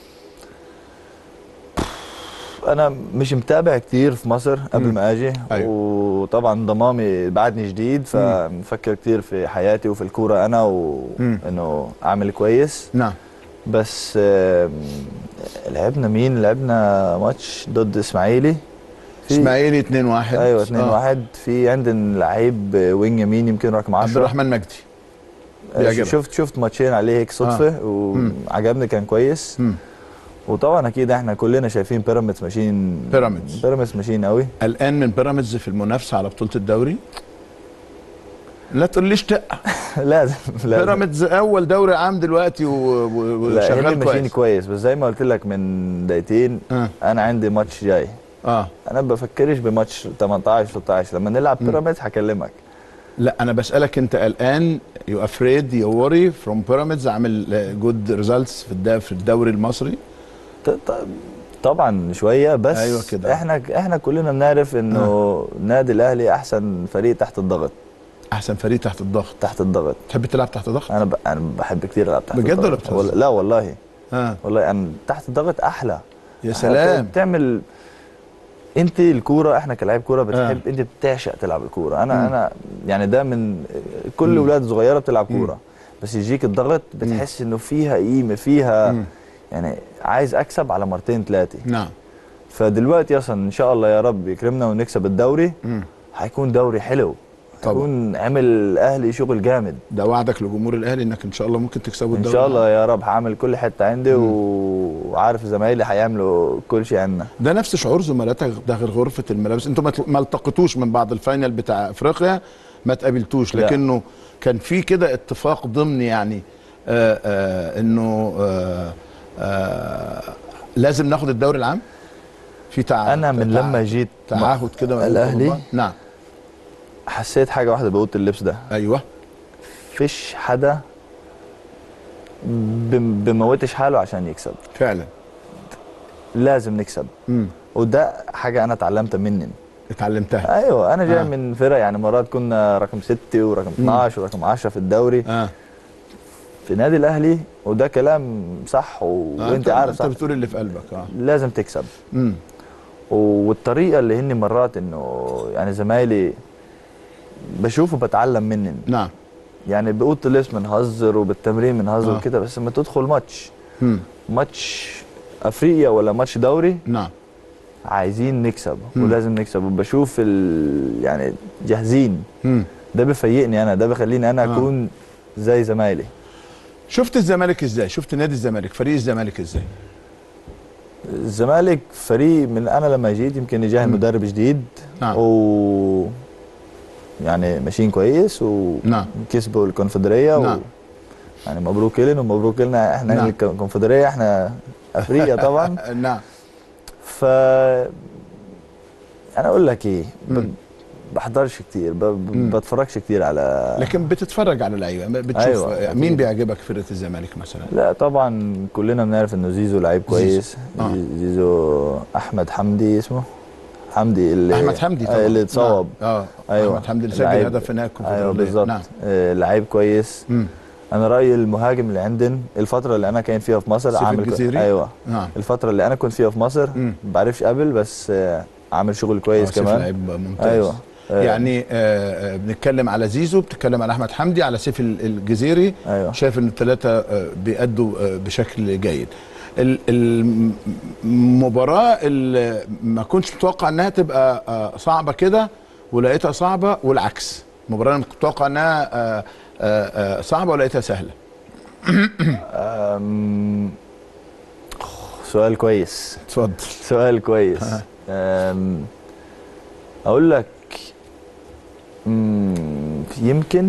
انا مش متابع كتير في مصر قبل ما اجي. أيوة. وطبعا ضمامي بعدني جديد، فمفكر كتير في حياتي وفي الكوره انا، وانه اعمل كويس. نعم. بس لعبنا مين؟ لعبنا ماتش ضد اسماعيلي. اسماعيلي اتنين واحد. ايوه اتنين واحد. آه. في عندنا لعيب وينج يمين يمكن رقم عشرة، عبد الرحمن مجدي. بيعجبك. شفت شفت ماتشين عليه هيك صدفه. آه. وعجبني، كان كويس. مم. وطبعا اكيد احنا كلنا شايفين بيراميدز ماشيين. بيراميدز بيراميدز ماشيين قوي. الان من بيراميدز في المنافسه على بطوله الدوري؟ لا تقوليش تقع. لازم لازم. بيراميدز اول دوري عام دلوقتي وشغال كويس. ماشيين كويس، بس زي ما قلت لك من دقيقتين آه. انا عندي ماتش جاي. اه انا ما بفكرش بماتش تمنتاشر ستاشر لما نلعب بيراميدز هكلمك. لا انا بسالك انت الان يو افريد يو وري فروم بيراميدز عامل جود ريزلتس في في الدوري المصري؟ طبعا شويه، بس أيوة كده. احنا احنا كلنا بنعرف انه آه. النادي الاهلي احسن فريق تحت الضغط. احسن فريق تحت الضغط. تحت الضغط. تحب تلعب تحت الضغط؟ انا ب... انا بحب كتير العب تحت بجد الضغط. ولا بتهزر؟ ولا لا والله. اه والله انا تحت الضغط احلى. يا سلام. بتعمل انت الكوره، احنا كلاعب كوره بتحب آه. انت بتعشق تلعب الكوره. انا مم. انا يعني ده من كل اولاد صغيره بتلعب كوره، بس يجيك الضغط بتحس انه فيها قيمه، فيها مم. يعني عايز اكسب على مرتين ثلاثه. نعم. فدلوقتي اصلا ان شاء الله يا رب يكرمنا ونكسب الدوري. مم. هيكون دوري حلو. طبعا. هيكون عمل الاهلي شغل جامد. ده وعدك لجمهور الاهلي انك ان شاء الله ممكن تكسبوا الدوري؟ ان شاء الله يا رب. هعمل كل حته عندي مم. وعارف زمايلي هيعملوا كل شيء عندنا. ده نفس شعور زملاتك داخل غرفه الملابس؟ انتوا ما التقيتوش من بعد الفاينل بتاع افريقيا، ما تقابلتوش، لكنه كان في كده اتفاق ضمني يعني آآ آآ انه آآ آآ لازم ناخد الدوري العام في تعهد. انا من تع... لما جيت تعهد كده الاهلي. نعم. حسيت حاجه واحده بأوضة اللبس ده. ايوه. فيش حدا بموتش حاله عشان يكسب. فعلا. لازم نكسب. امم وده حاجه انا اتعلمتها منن. اتعلمتها؟ ايوه انا جاي آه. من فرق يعني مرات كنا رقم ستة ورقم اثناشر ورقم عشرة في الدوري. اه في نادي الاهلي، وده كلام صح و... آه وانت عارف صح. انت بتقول اللي في قلبك. اه لازم تكسب. امم والطريقه اللي هني مرات انه يعني زمايلي بشوفه بتعلم منن. نعم. يعني بأوضة اللبس بنهزر وبالتمرين بنهزر آه. كده، بس لما تدخل ماتش مم. ماتش افريقيا ولا ماتش دوري، نعم، عايزين نكسب مم. ولازم نكسب، وبشوف يعني جاهزين. مم. ده بيفيقني انا، ده بيخليني انا آه. اكون زي زمايلي. شفت الزمالك ازاي؟ شفت نادي الزمالك، فريق الزمالك ازاي؟ الزمالك فريق من انا لما جيت يمكن يجاه مدرب جديد. نعم. و يعني ماشيين كويس وكسبوا نعم. الكونفدراليه. نعم. و... يعني مبروك لنا ومبروك لنا احنا. نعم. الكونفدراليه احنا افريقيا طبعا. نعم. ف انا اقول لك ايه، ب... بحضرش كتير، ب... بتفرجش كتير على، لكن بتتفرج على اللعيبه، بتشوف. أيوة. مين بيعجبك فرقه الزمالك مثلا؟ لا طبعا كلنا بنعرف انه زيزو لعيب كويس. زيزو. آه. زيزو احمد حمدي اسمه حمدي اللي احمد حمدي طبعا اللي اتصاب. نعم. اه ايوه احمد حمدي اللي سجل هدف في نهائي الكونفدراليه. ايوه بالظبط. نعم. آه لعيب كويس. مم. انا رايي المهاجم اللي عندنا الفتره اللي انا كان فيها في مصر عامل الجزيري. ايوه نعم. الفتره اللي انا كنت فيها في مصر ما بعرفش قبل، بس آه عامل شغل كويس آه كمان. لعيب ممتاز. ايوه آه يعني آه بنتكلم على زيزو، بتتكلم على احمد حمدي، على سيف الجزيري. أيوة. شايف ان الثلاثه آه بيأدوا آه بشكل جيد. المباراه اللي ما كنتش متوقع انها تبقى آه صعبه كده ولقيتها صعبه، والعكس المباراه اللي كنت متوقع انها آه آه صعبه ولقيتها سهله. سؤال كويس. اتفضل. سؤال كويس. اقول لك يمكن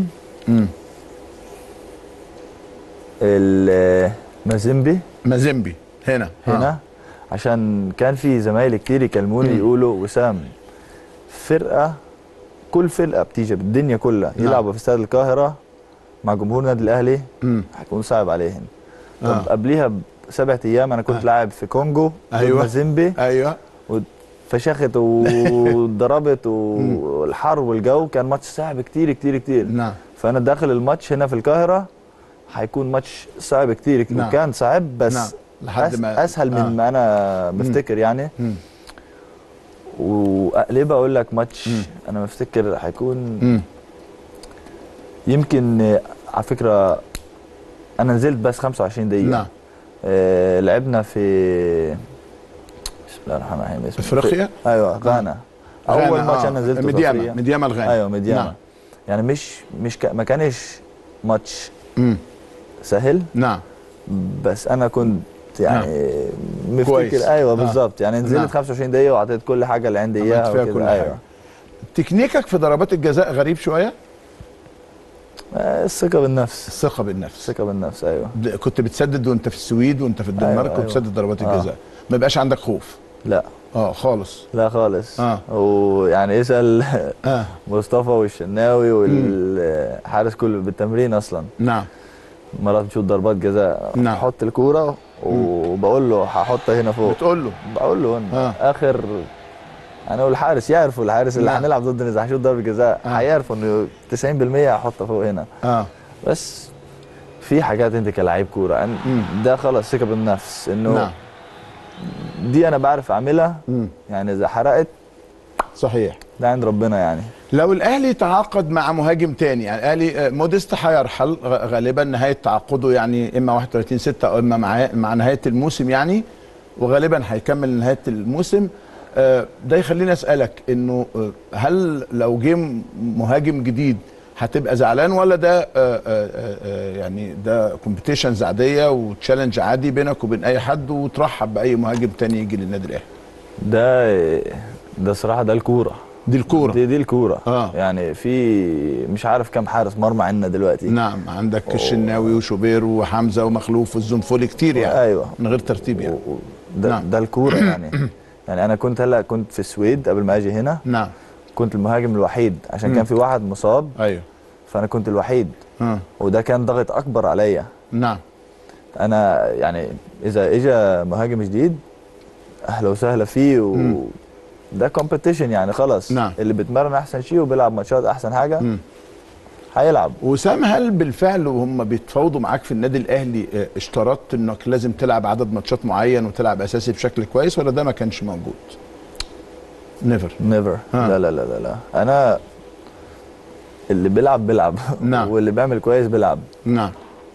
المازيمبي مازيمبي هنا هنا آه. عشان كان في زمايلي كتير يكلموني يقولوا وسام فرقه، كل فرقه بتيجي بالدنيا كلها يلعبوا في استاد القاهره مع جمهور النادي الاهلي هيكون صعب عليهم. آه. طب قبليها بسبعة ايام انا كنت آه. لاعب في كونجو. ايوه مازيمبي. ايوه فشخت وضربت والحر والجو كان ماتش صعب كتير كتير كتير. نعم. فانا داخل الماتش هنا في القاهره هيكون ماتش صعب كتير كتير. نعم. وكان صعب بس نعم. لحد أس ما اسهل من آه. ما انا بفتكر يعني. مم. واقلبها اقول لك ماتش مم. انا بفتكر هيكون مم. يمكن على فكره انا نزلت بس خمسة وعشرين دقيقه. نعم. آه لعبنا في بسم الله الرحمن الرحيم اسمه افريقيا. ايوه غانا. اول ماتش آه. انا نزلته في ميدياما ميدياما الغانا. ايوه ميدياما. نعم. يعني مش مش ك... ما كانش ماتش مم. سهل. نعم. بس انا كنت يعني نعم. مفتكر ايوه بالظبط. يعني نزلت نعم. خمسة وعشرين دقيقه وعطيت كل حاجه اللي عندي اياها وكده. ايوه. تكنيكك في ضربات الجزاء غريب شويه. الثقه بالنفس. الثقه بالنفس. الثقه بالنفس ايوه. كنت بتسدد وانت في السويد وانت في الدنمارك. أيوة. كنت أيوة. بتسدد ضربات آه. الجزاء، ما يبقاش عندك خوف. لا اه خالص. لا خالص. اه ويعني اسال آه. مصطفى والشناوي والحارس كله بالتمرين اصلا. نعم. مرات بشوط ضربات جزاء. نعم. احط الكوره وبقول له هحطها هنا فوق. بتقول له؟ بقول له آه. اخر انا والحارس يعرفوا، الحارس اللي هنلعب ضد اذا هشوط ضربه جزاء آه. هيعرفوا انه تسعين بالمية هحطها فوق هنا. اه بس في حاجات انت كلاعب كوره ده خلاص ثقه بالنفس انه نعم. دي انا بعرف اعملها. مم. يعني اذا حرقت صحيح ده عند ربنا. يعني لو الاهلي تعاقد مع مهاجم تاني، يعني الاهلي موديست هيرحل غالبا نهايه تعاقده، يعني اما واحد وثلاثين ستة او اما مع مع نهايه الموسم يعني، وغالبا هيكمل نهايه الموسم. ده يخليني اسالك انه هل لو جه مهاجم جديد هتبقى زعلان، ولا ده آآ آآ يعني ده كومبيتيشنز عاديه وتشالنج عادي بينك وبين اي حد وترحب باي مهاجم تاني يجي للنادي الاهلي؟ ده ده صراحه ده الكوره. دي الكوره. دي دي الكوره. آه. يعني في مش عارف كم حارس مرمى عندنا دلوقتي. نعم عندك الشناوي وشوبير وحمزه ومخلوف والزنفولي كتير يعني. ايوه من غير ترتيب يعني. ده, نعم. ده الكوره يعني. يعني انا كنت هلا كنت في السويد قبل ما اجي هنا. نعم. كنت المهاجم الوحيد عشان م. كان في واحد مصاب. ايوه. فانا كنت الوحيد. اه. وده كان ضغط اكبر عليا. نعم. انا يعني اذا اجى مهاجم جديد اهلا وسهلا فيه وده كومبيتيشن يعني خلاص. نعم. اللي بيتمرن احسن شيء وبيلعب ماتشات احسن حاجه م. هيلعب. وسام هل بالفعل وهم بيتفاوضوا معاك في النادي الاهلي اشترطت انك لازم تلعب عدد ماتشات معين وتلعب اساسي بشكل كويس، ولا ده ما كانش موجود؟ نيفر نيفر. لا لا لا لا لا انا اللي بيلعب بيلعب. نعم. واللي بيعمل كويس بيلعب. نعم.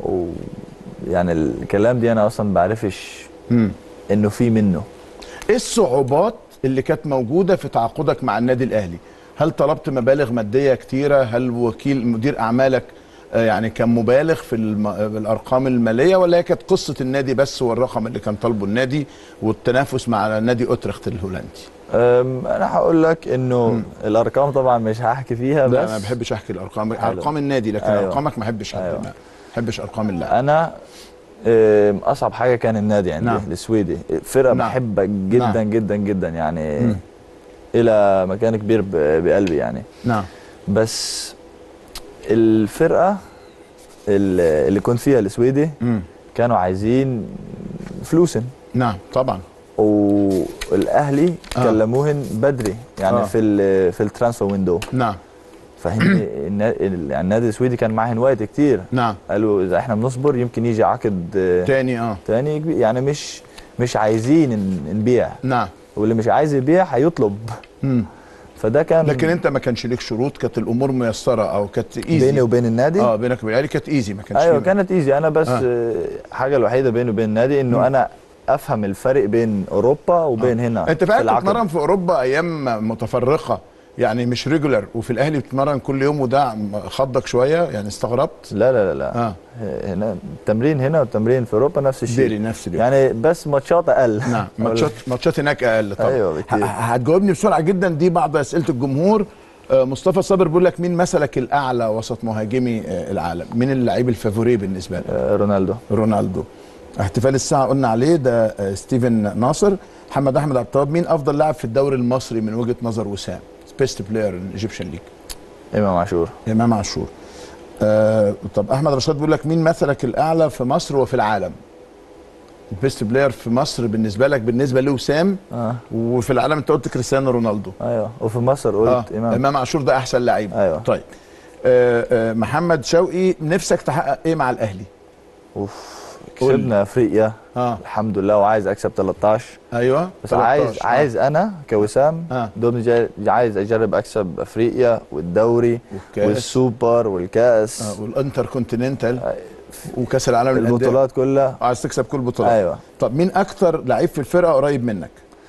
ويعني الكلام دي انا اصلا بعرفش مم. انه في منه. ايه الصعوبات اللي كانت موجوده في تعاقدك مع النادي الاهلي؟ هل طلبت مبالغ ماديه كتيره؟ هل وكيل مدير اعمالك يعني كان مبالغ في الارقام الماليه، ولا هي كانت قصه النادي بس والرقم اللي كان طالبه النادي والتنافس مع نادي اوترخت الهولندي؟ انا هقول لك انه م. الارقام طبعا مش هحكي فيها. بس لا ما بحبش احكي الارقام. حلو. ارقام النادي لكن أيوة. ارقامك ما بحبش احكي. أيوة. ما بحبش ارقام اللاعب. انا اصعب حاجه كان النادي عندي. نعم. السويدي فرقه نعم. بحبها جدا نعم. جدا جدا يعني م. الى مكان كبير بقلبي يعني. نعم. بس الفرقه اللي كنت فيها السويدي م. كانوا عايزين فلوسن. نعم طبعا. والاهلي آه. كلموهن بدري يعني آه. في ال في الترانسفير ويندو. نعم. فهن النادي السويدي كان معهن وقت كتير. نعم. قالوا اذا احنا بنصبر يمكن يجي عقد تاني اه تاني كبير، يعني مش مش عايزين نبيع. نعم. واللي مش عايز يبيع هيطلب. امم فده كان. لكن انت ما كانش ليك شروط، كانت الامور ميسره او كانت ايزي بيني وبين النادي. اه بينك وبين النادي كانت ايزي، ما كانش ايوه فيه. كانت ايزي. انا بس آه. حاجه الوحيده بيني وبين النادي انه انا افهم الفرق بين اوروبا وبين آه. هنا. انت فعلا بتتمرن في اوروبا ايام متفرقه يعني مش ريجولار، وفي الاهلي بتتمرن كل يوم، وده خضك شويه يعني استغربت؟ لا لا لا, لا. آه. هنا التمرين هنا والتمرين في اوروبا نفس الشيء. ديلي نفس اليوم يعني بس ماتشات اقل. نعم. ماتشات ماتشات هناك اقل طبعا. ايوه بكتير. هتجاوبني بسرعه جدا، دي بعض اسئله الجمهور. مصطفى صابر بيقول لك مين مثلك الاعلى وسط مهاجمي العالم؟ مين اللعيب الفافوري بالنسبه لك؟ رونالدو. رونالدو. احتفال الساعه قلنا عليه ده ستيفن ناصر. محمد احمد عبد التواب، مين افضل لاعب في الدوري المصري من وجهه نظر وسام؟ بيست بلاير ان ايجيبشن ليج. امام عاشور. امام عاشور. آه طب احمد رشاد بيقول لك مين مثلك الاعلى في مصر وفي العالم؟ البيست بلاير في مصر بالنسبه لك بالنسبه لوسام آه. وفي العالم انت قلت كريستيانو رونالدو. ايوه وفي مصر قلت آه. امام امام عاشور ده احسن لعيب. ايوه. طيب آه آه محمد شوقي، نفسك تحقق ايه مع الاهلي؟ اوف كسبنا افريقيا آه. الحمد لله، وعايز اكسب ثلاثة عشر. ايوه بس عايز آه. عايز انا كوسام آه. دوم جاي عايز اجرب اكسب افريقيا والدوري والكاس والسوبر والكاس آه. والانتر كونتيننتال آه. وكاس العالم للانديه، البطولات كلها عايز تكسب كل البطولات. ايوه. طب مين اكتر لعيب في الفرقه قريب منك؟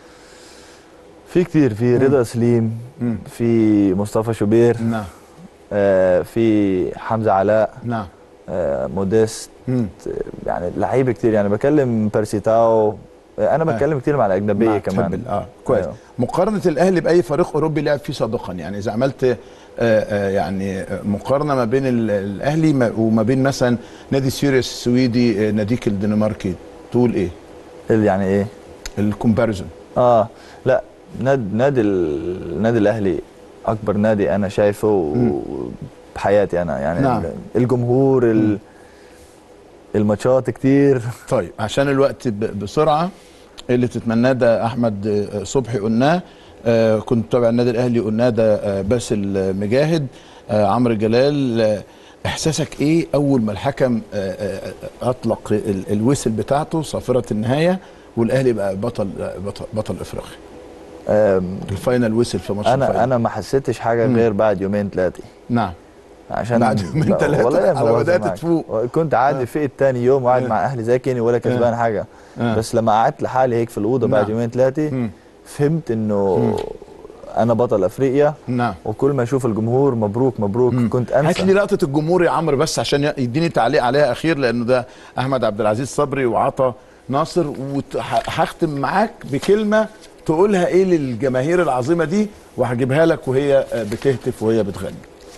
في كتير، في رضا سليم، مم. في مصطفى شوبير، نعم. آه في حمزه علاء، نعم. آه موديست، مم. يعني لعيبه كتير. يعني بكلم بيرسيتاو، انا بتكلم آه. كتير مع الاجنبيه كمان. اه كويس. آه. مقارنه الاهلي باي فريق اوروبي لعب فيه سابقا، يعني اذا عملت آه آه يعني مقارنه ما بين الاهلي وما بين مثلا نادي سيريس السويدي، آه ناديك الدنماركي، تقول ايه؟ يعني ايه الكومباريزون؟ اه لا نادي نادي النادي الاهلي اكبر نادي انا شايفه بحياتي انا، يعني نعم. الجمهور ال الماتشات كتير. طيب عشان الوقت بسرعه، اللي تتمناه ده احمد صبحي قلناه، آه كنت تابع النادي الاهلي قلناه ده آه باسل مجاهد، آه عمرو جلال. آه احساسك ايه اول ما الحكم آه آه اطلق الويسل بتاعته صافره النهايه والاهلي بقى بطل بطل, بطل افريقيا؟ الفاينل ويسل في ماتش انا الفاينل. انا ما حسيتش حاجه مم. غير بعد يومين ثلاثه. نعم. عشان بعد يومين ثلاثه على بدات تفوق. كنت عادي فقت ثاني يوم وقاعد مع اهلي زي كاني ولا كسبان حاجه. آه. بس لما قعدت لحالي هيك في الاوضه بعد يومين ثلاثه فهمت انه مم. انا بطل افريقيا. نعم. وكل ما اشوف الجمهور مبروك مبروك مم. كنت انسى. هات لي لقطه الجمهور يا عمرو بس عشان يديني تعليق عليها اخير، لانه ده احمد عبد العزيز صبري وعطا ناصر، وهختم معاك بكلمه تقولها ايه للجماهير العظيمه دي، وهجيبها لك وهي بتهتف وهي بتغني.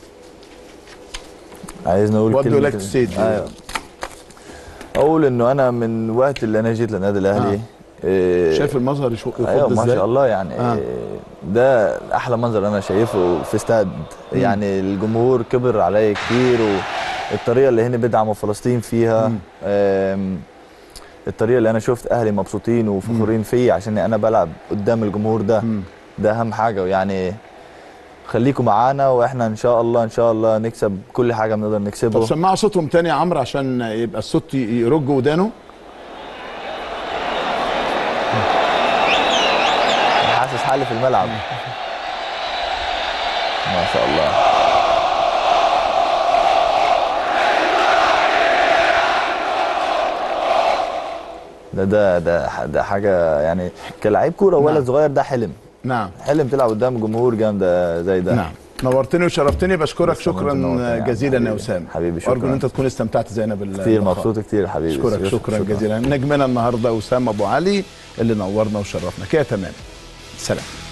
عايز نقول كلمه لك السيد. ايوه. اقول انه انا من وقت اللي انا جيت للنادي الاهلي آه. إيه شايف المظهر يخض ازاي؟ ايوه ما شاء الله يعني. آه. ده احلى منظر انا شايفه في استاد. مم. يعني الجمهور كبر عليا كتير، والطريقه اللي هنا بيدعموا فلسطين فيها، الطريقه اللي انا شفت اهلي مبسوطين وفخورين فيا عشان انا بلعب قدام الجمهور ده. مم. ده اهم حاجه. يعني خليكم معانا واحنا ان شاء الله ان شاء الله نكسب كل حاجه بنقدر نكسبه. طب سمعوا صوتهم تاني يا عمرو عشان يبقى الصوت يرج ودانه. حاسس حالي في الملعب. ما شاء الله. ده ده ده ده حاجه يعني كلاعب كوره ولد نعم. صغير ده حلم. نعم. حلم تلعب قدام جمهور جامده زي ده. نعم. نورتني وشرفتني، بشكرك شكرا جزيلا يا وسام. حبيبي شكرا. ارجو ان انت تكون استمتعت زينا باللقاء. كتير مبسوط كتير حبيبي. اشكرك شكرا, شكرا جزيلا. نجمنا النهارده وسام ابو علي اللي نورنا وشرفنا كده. تمام. سلام.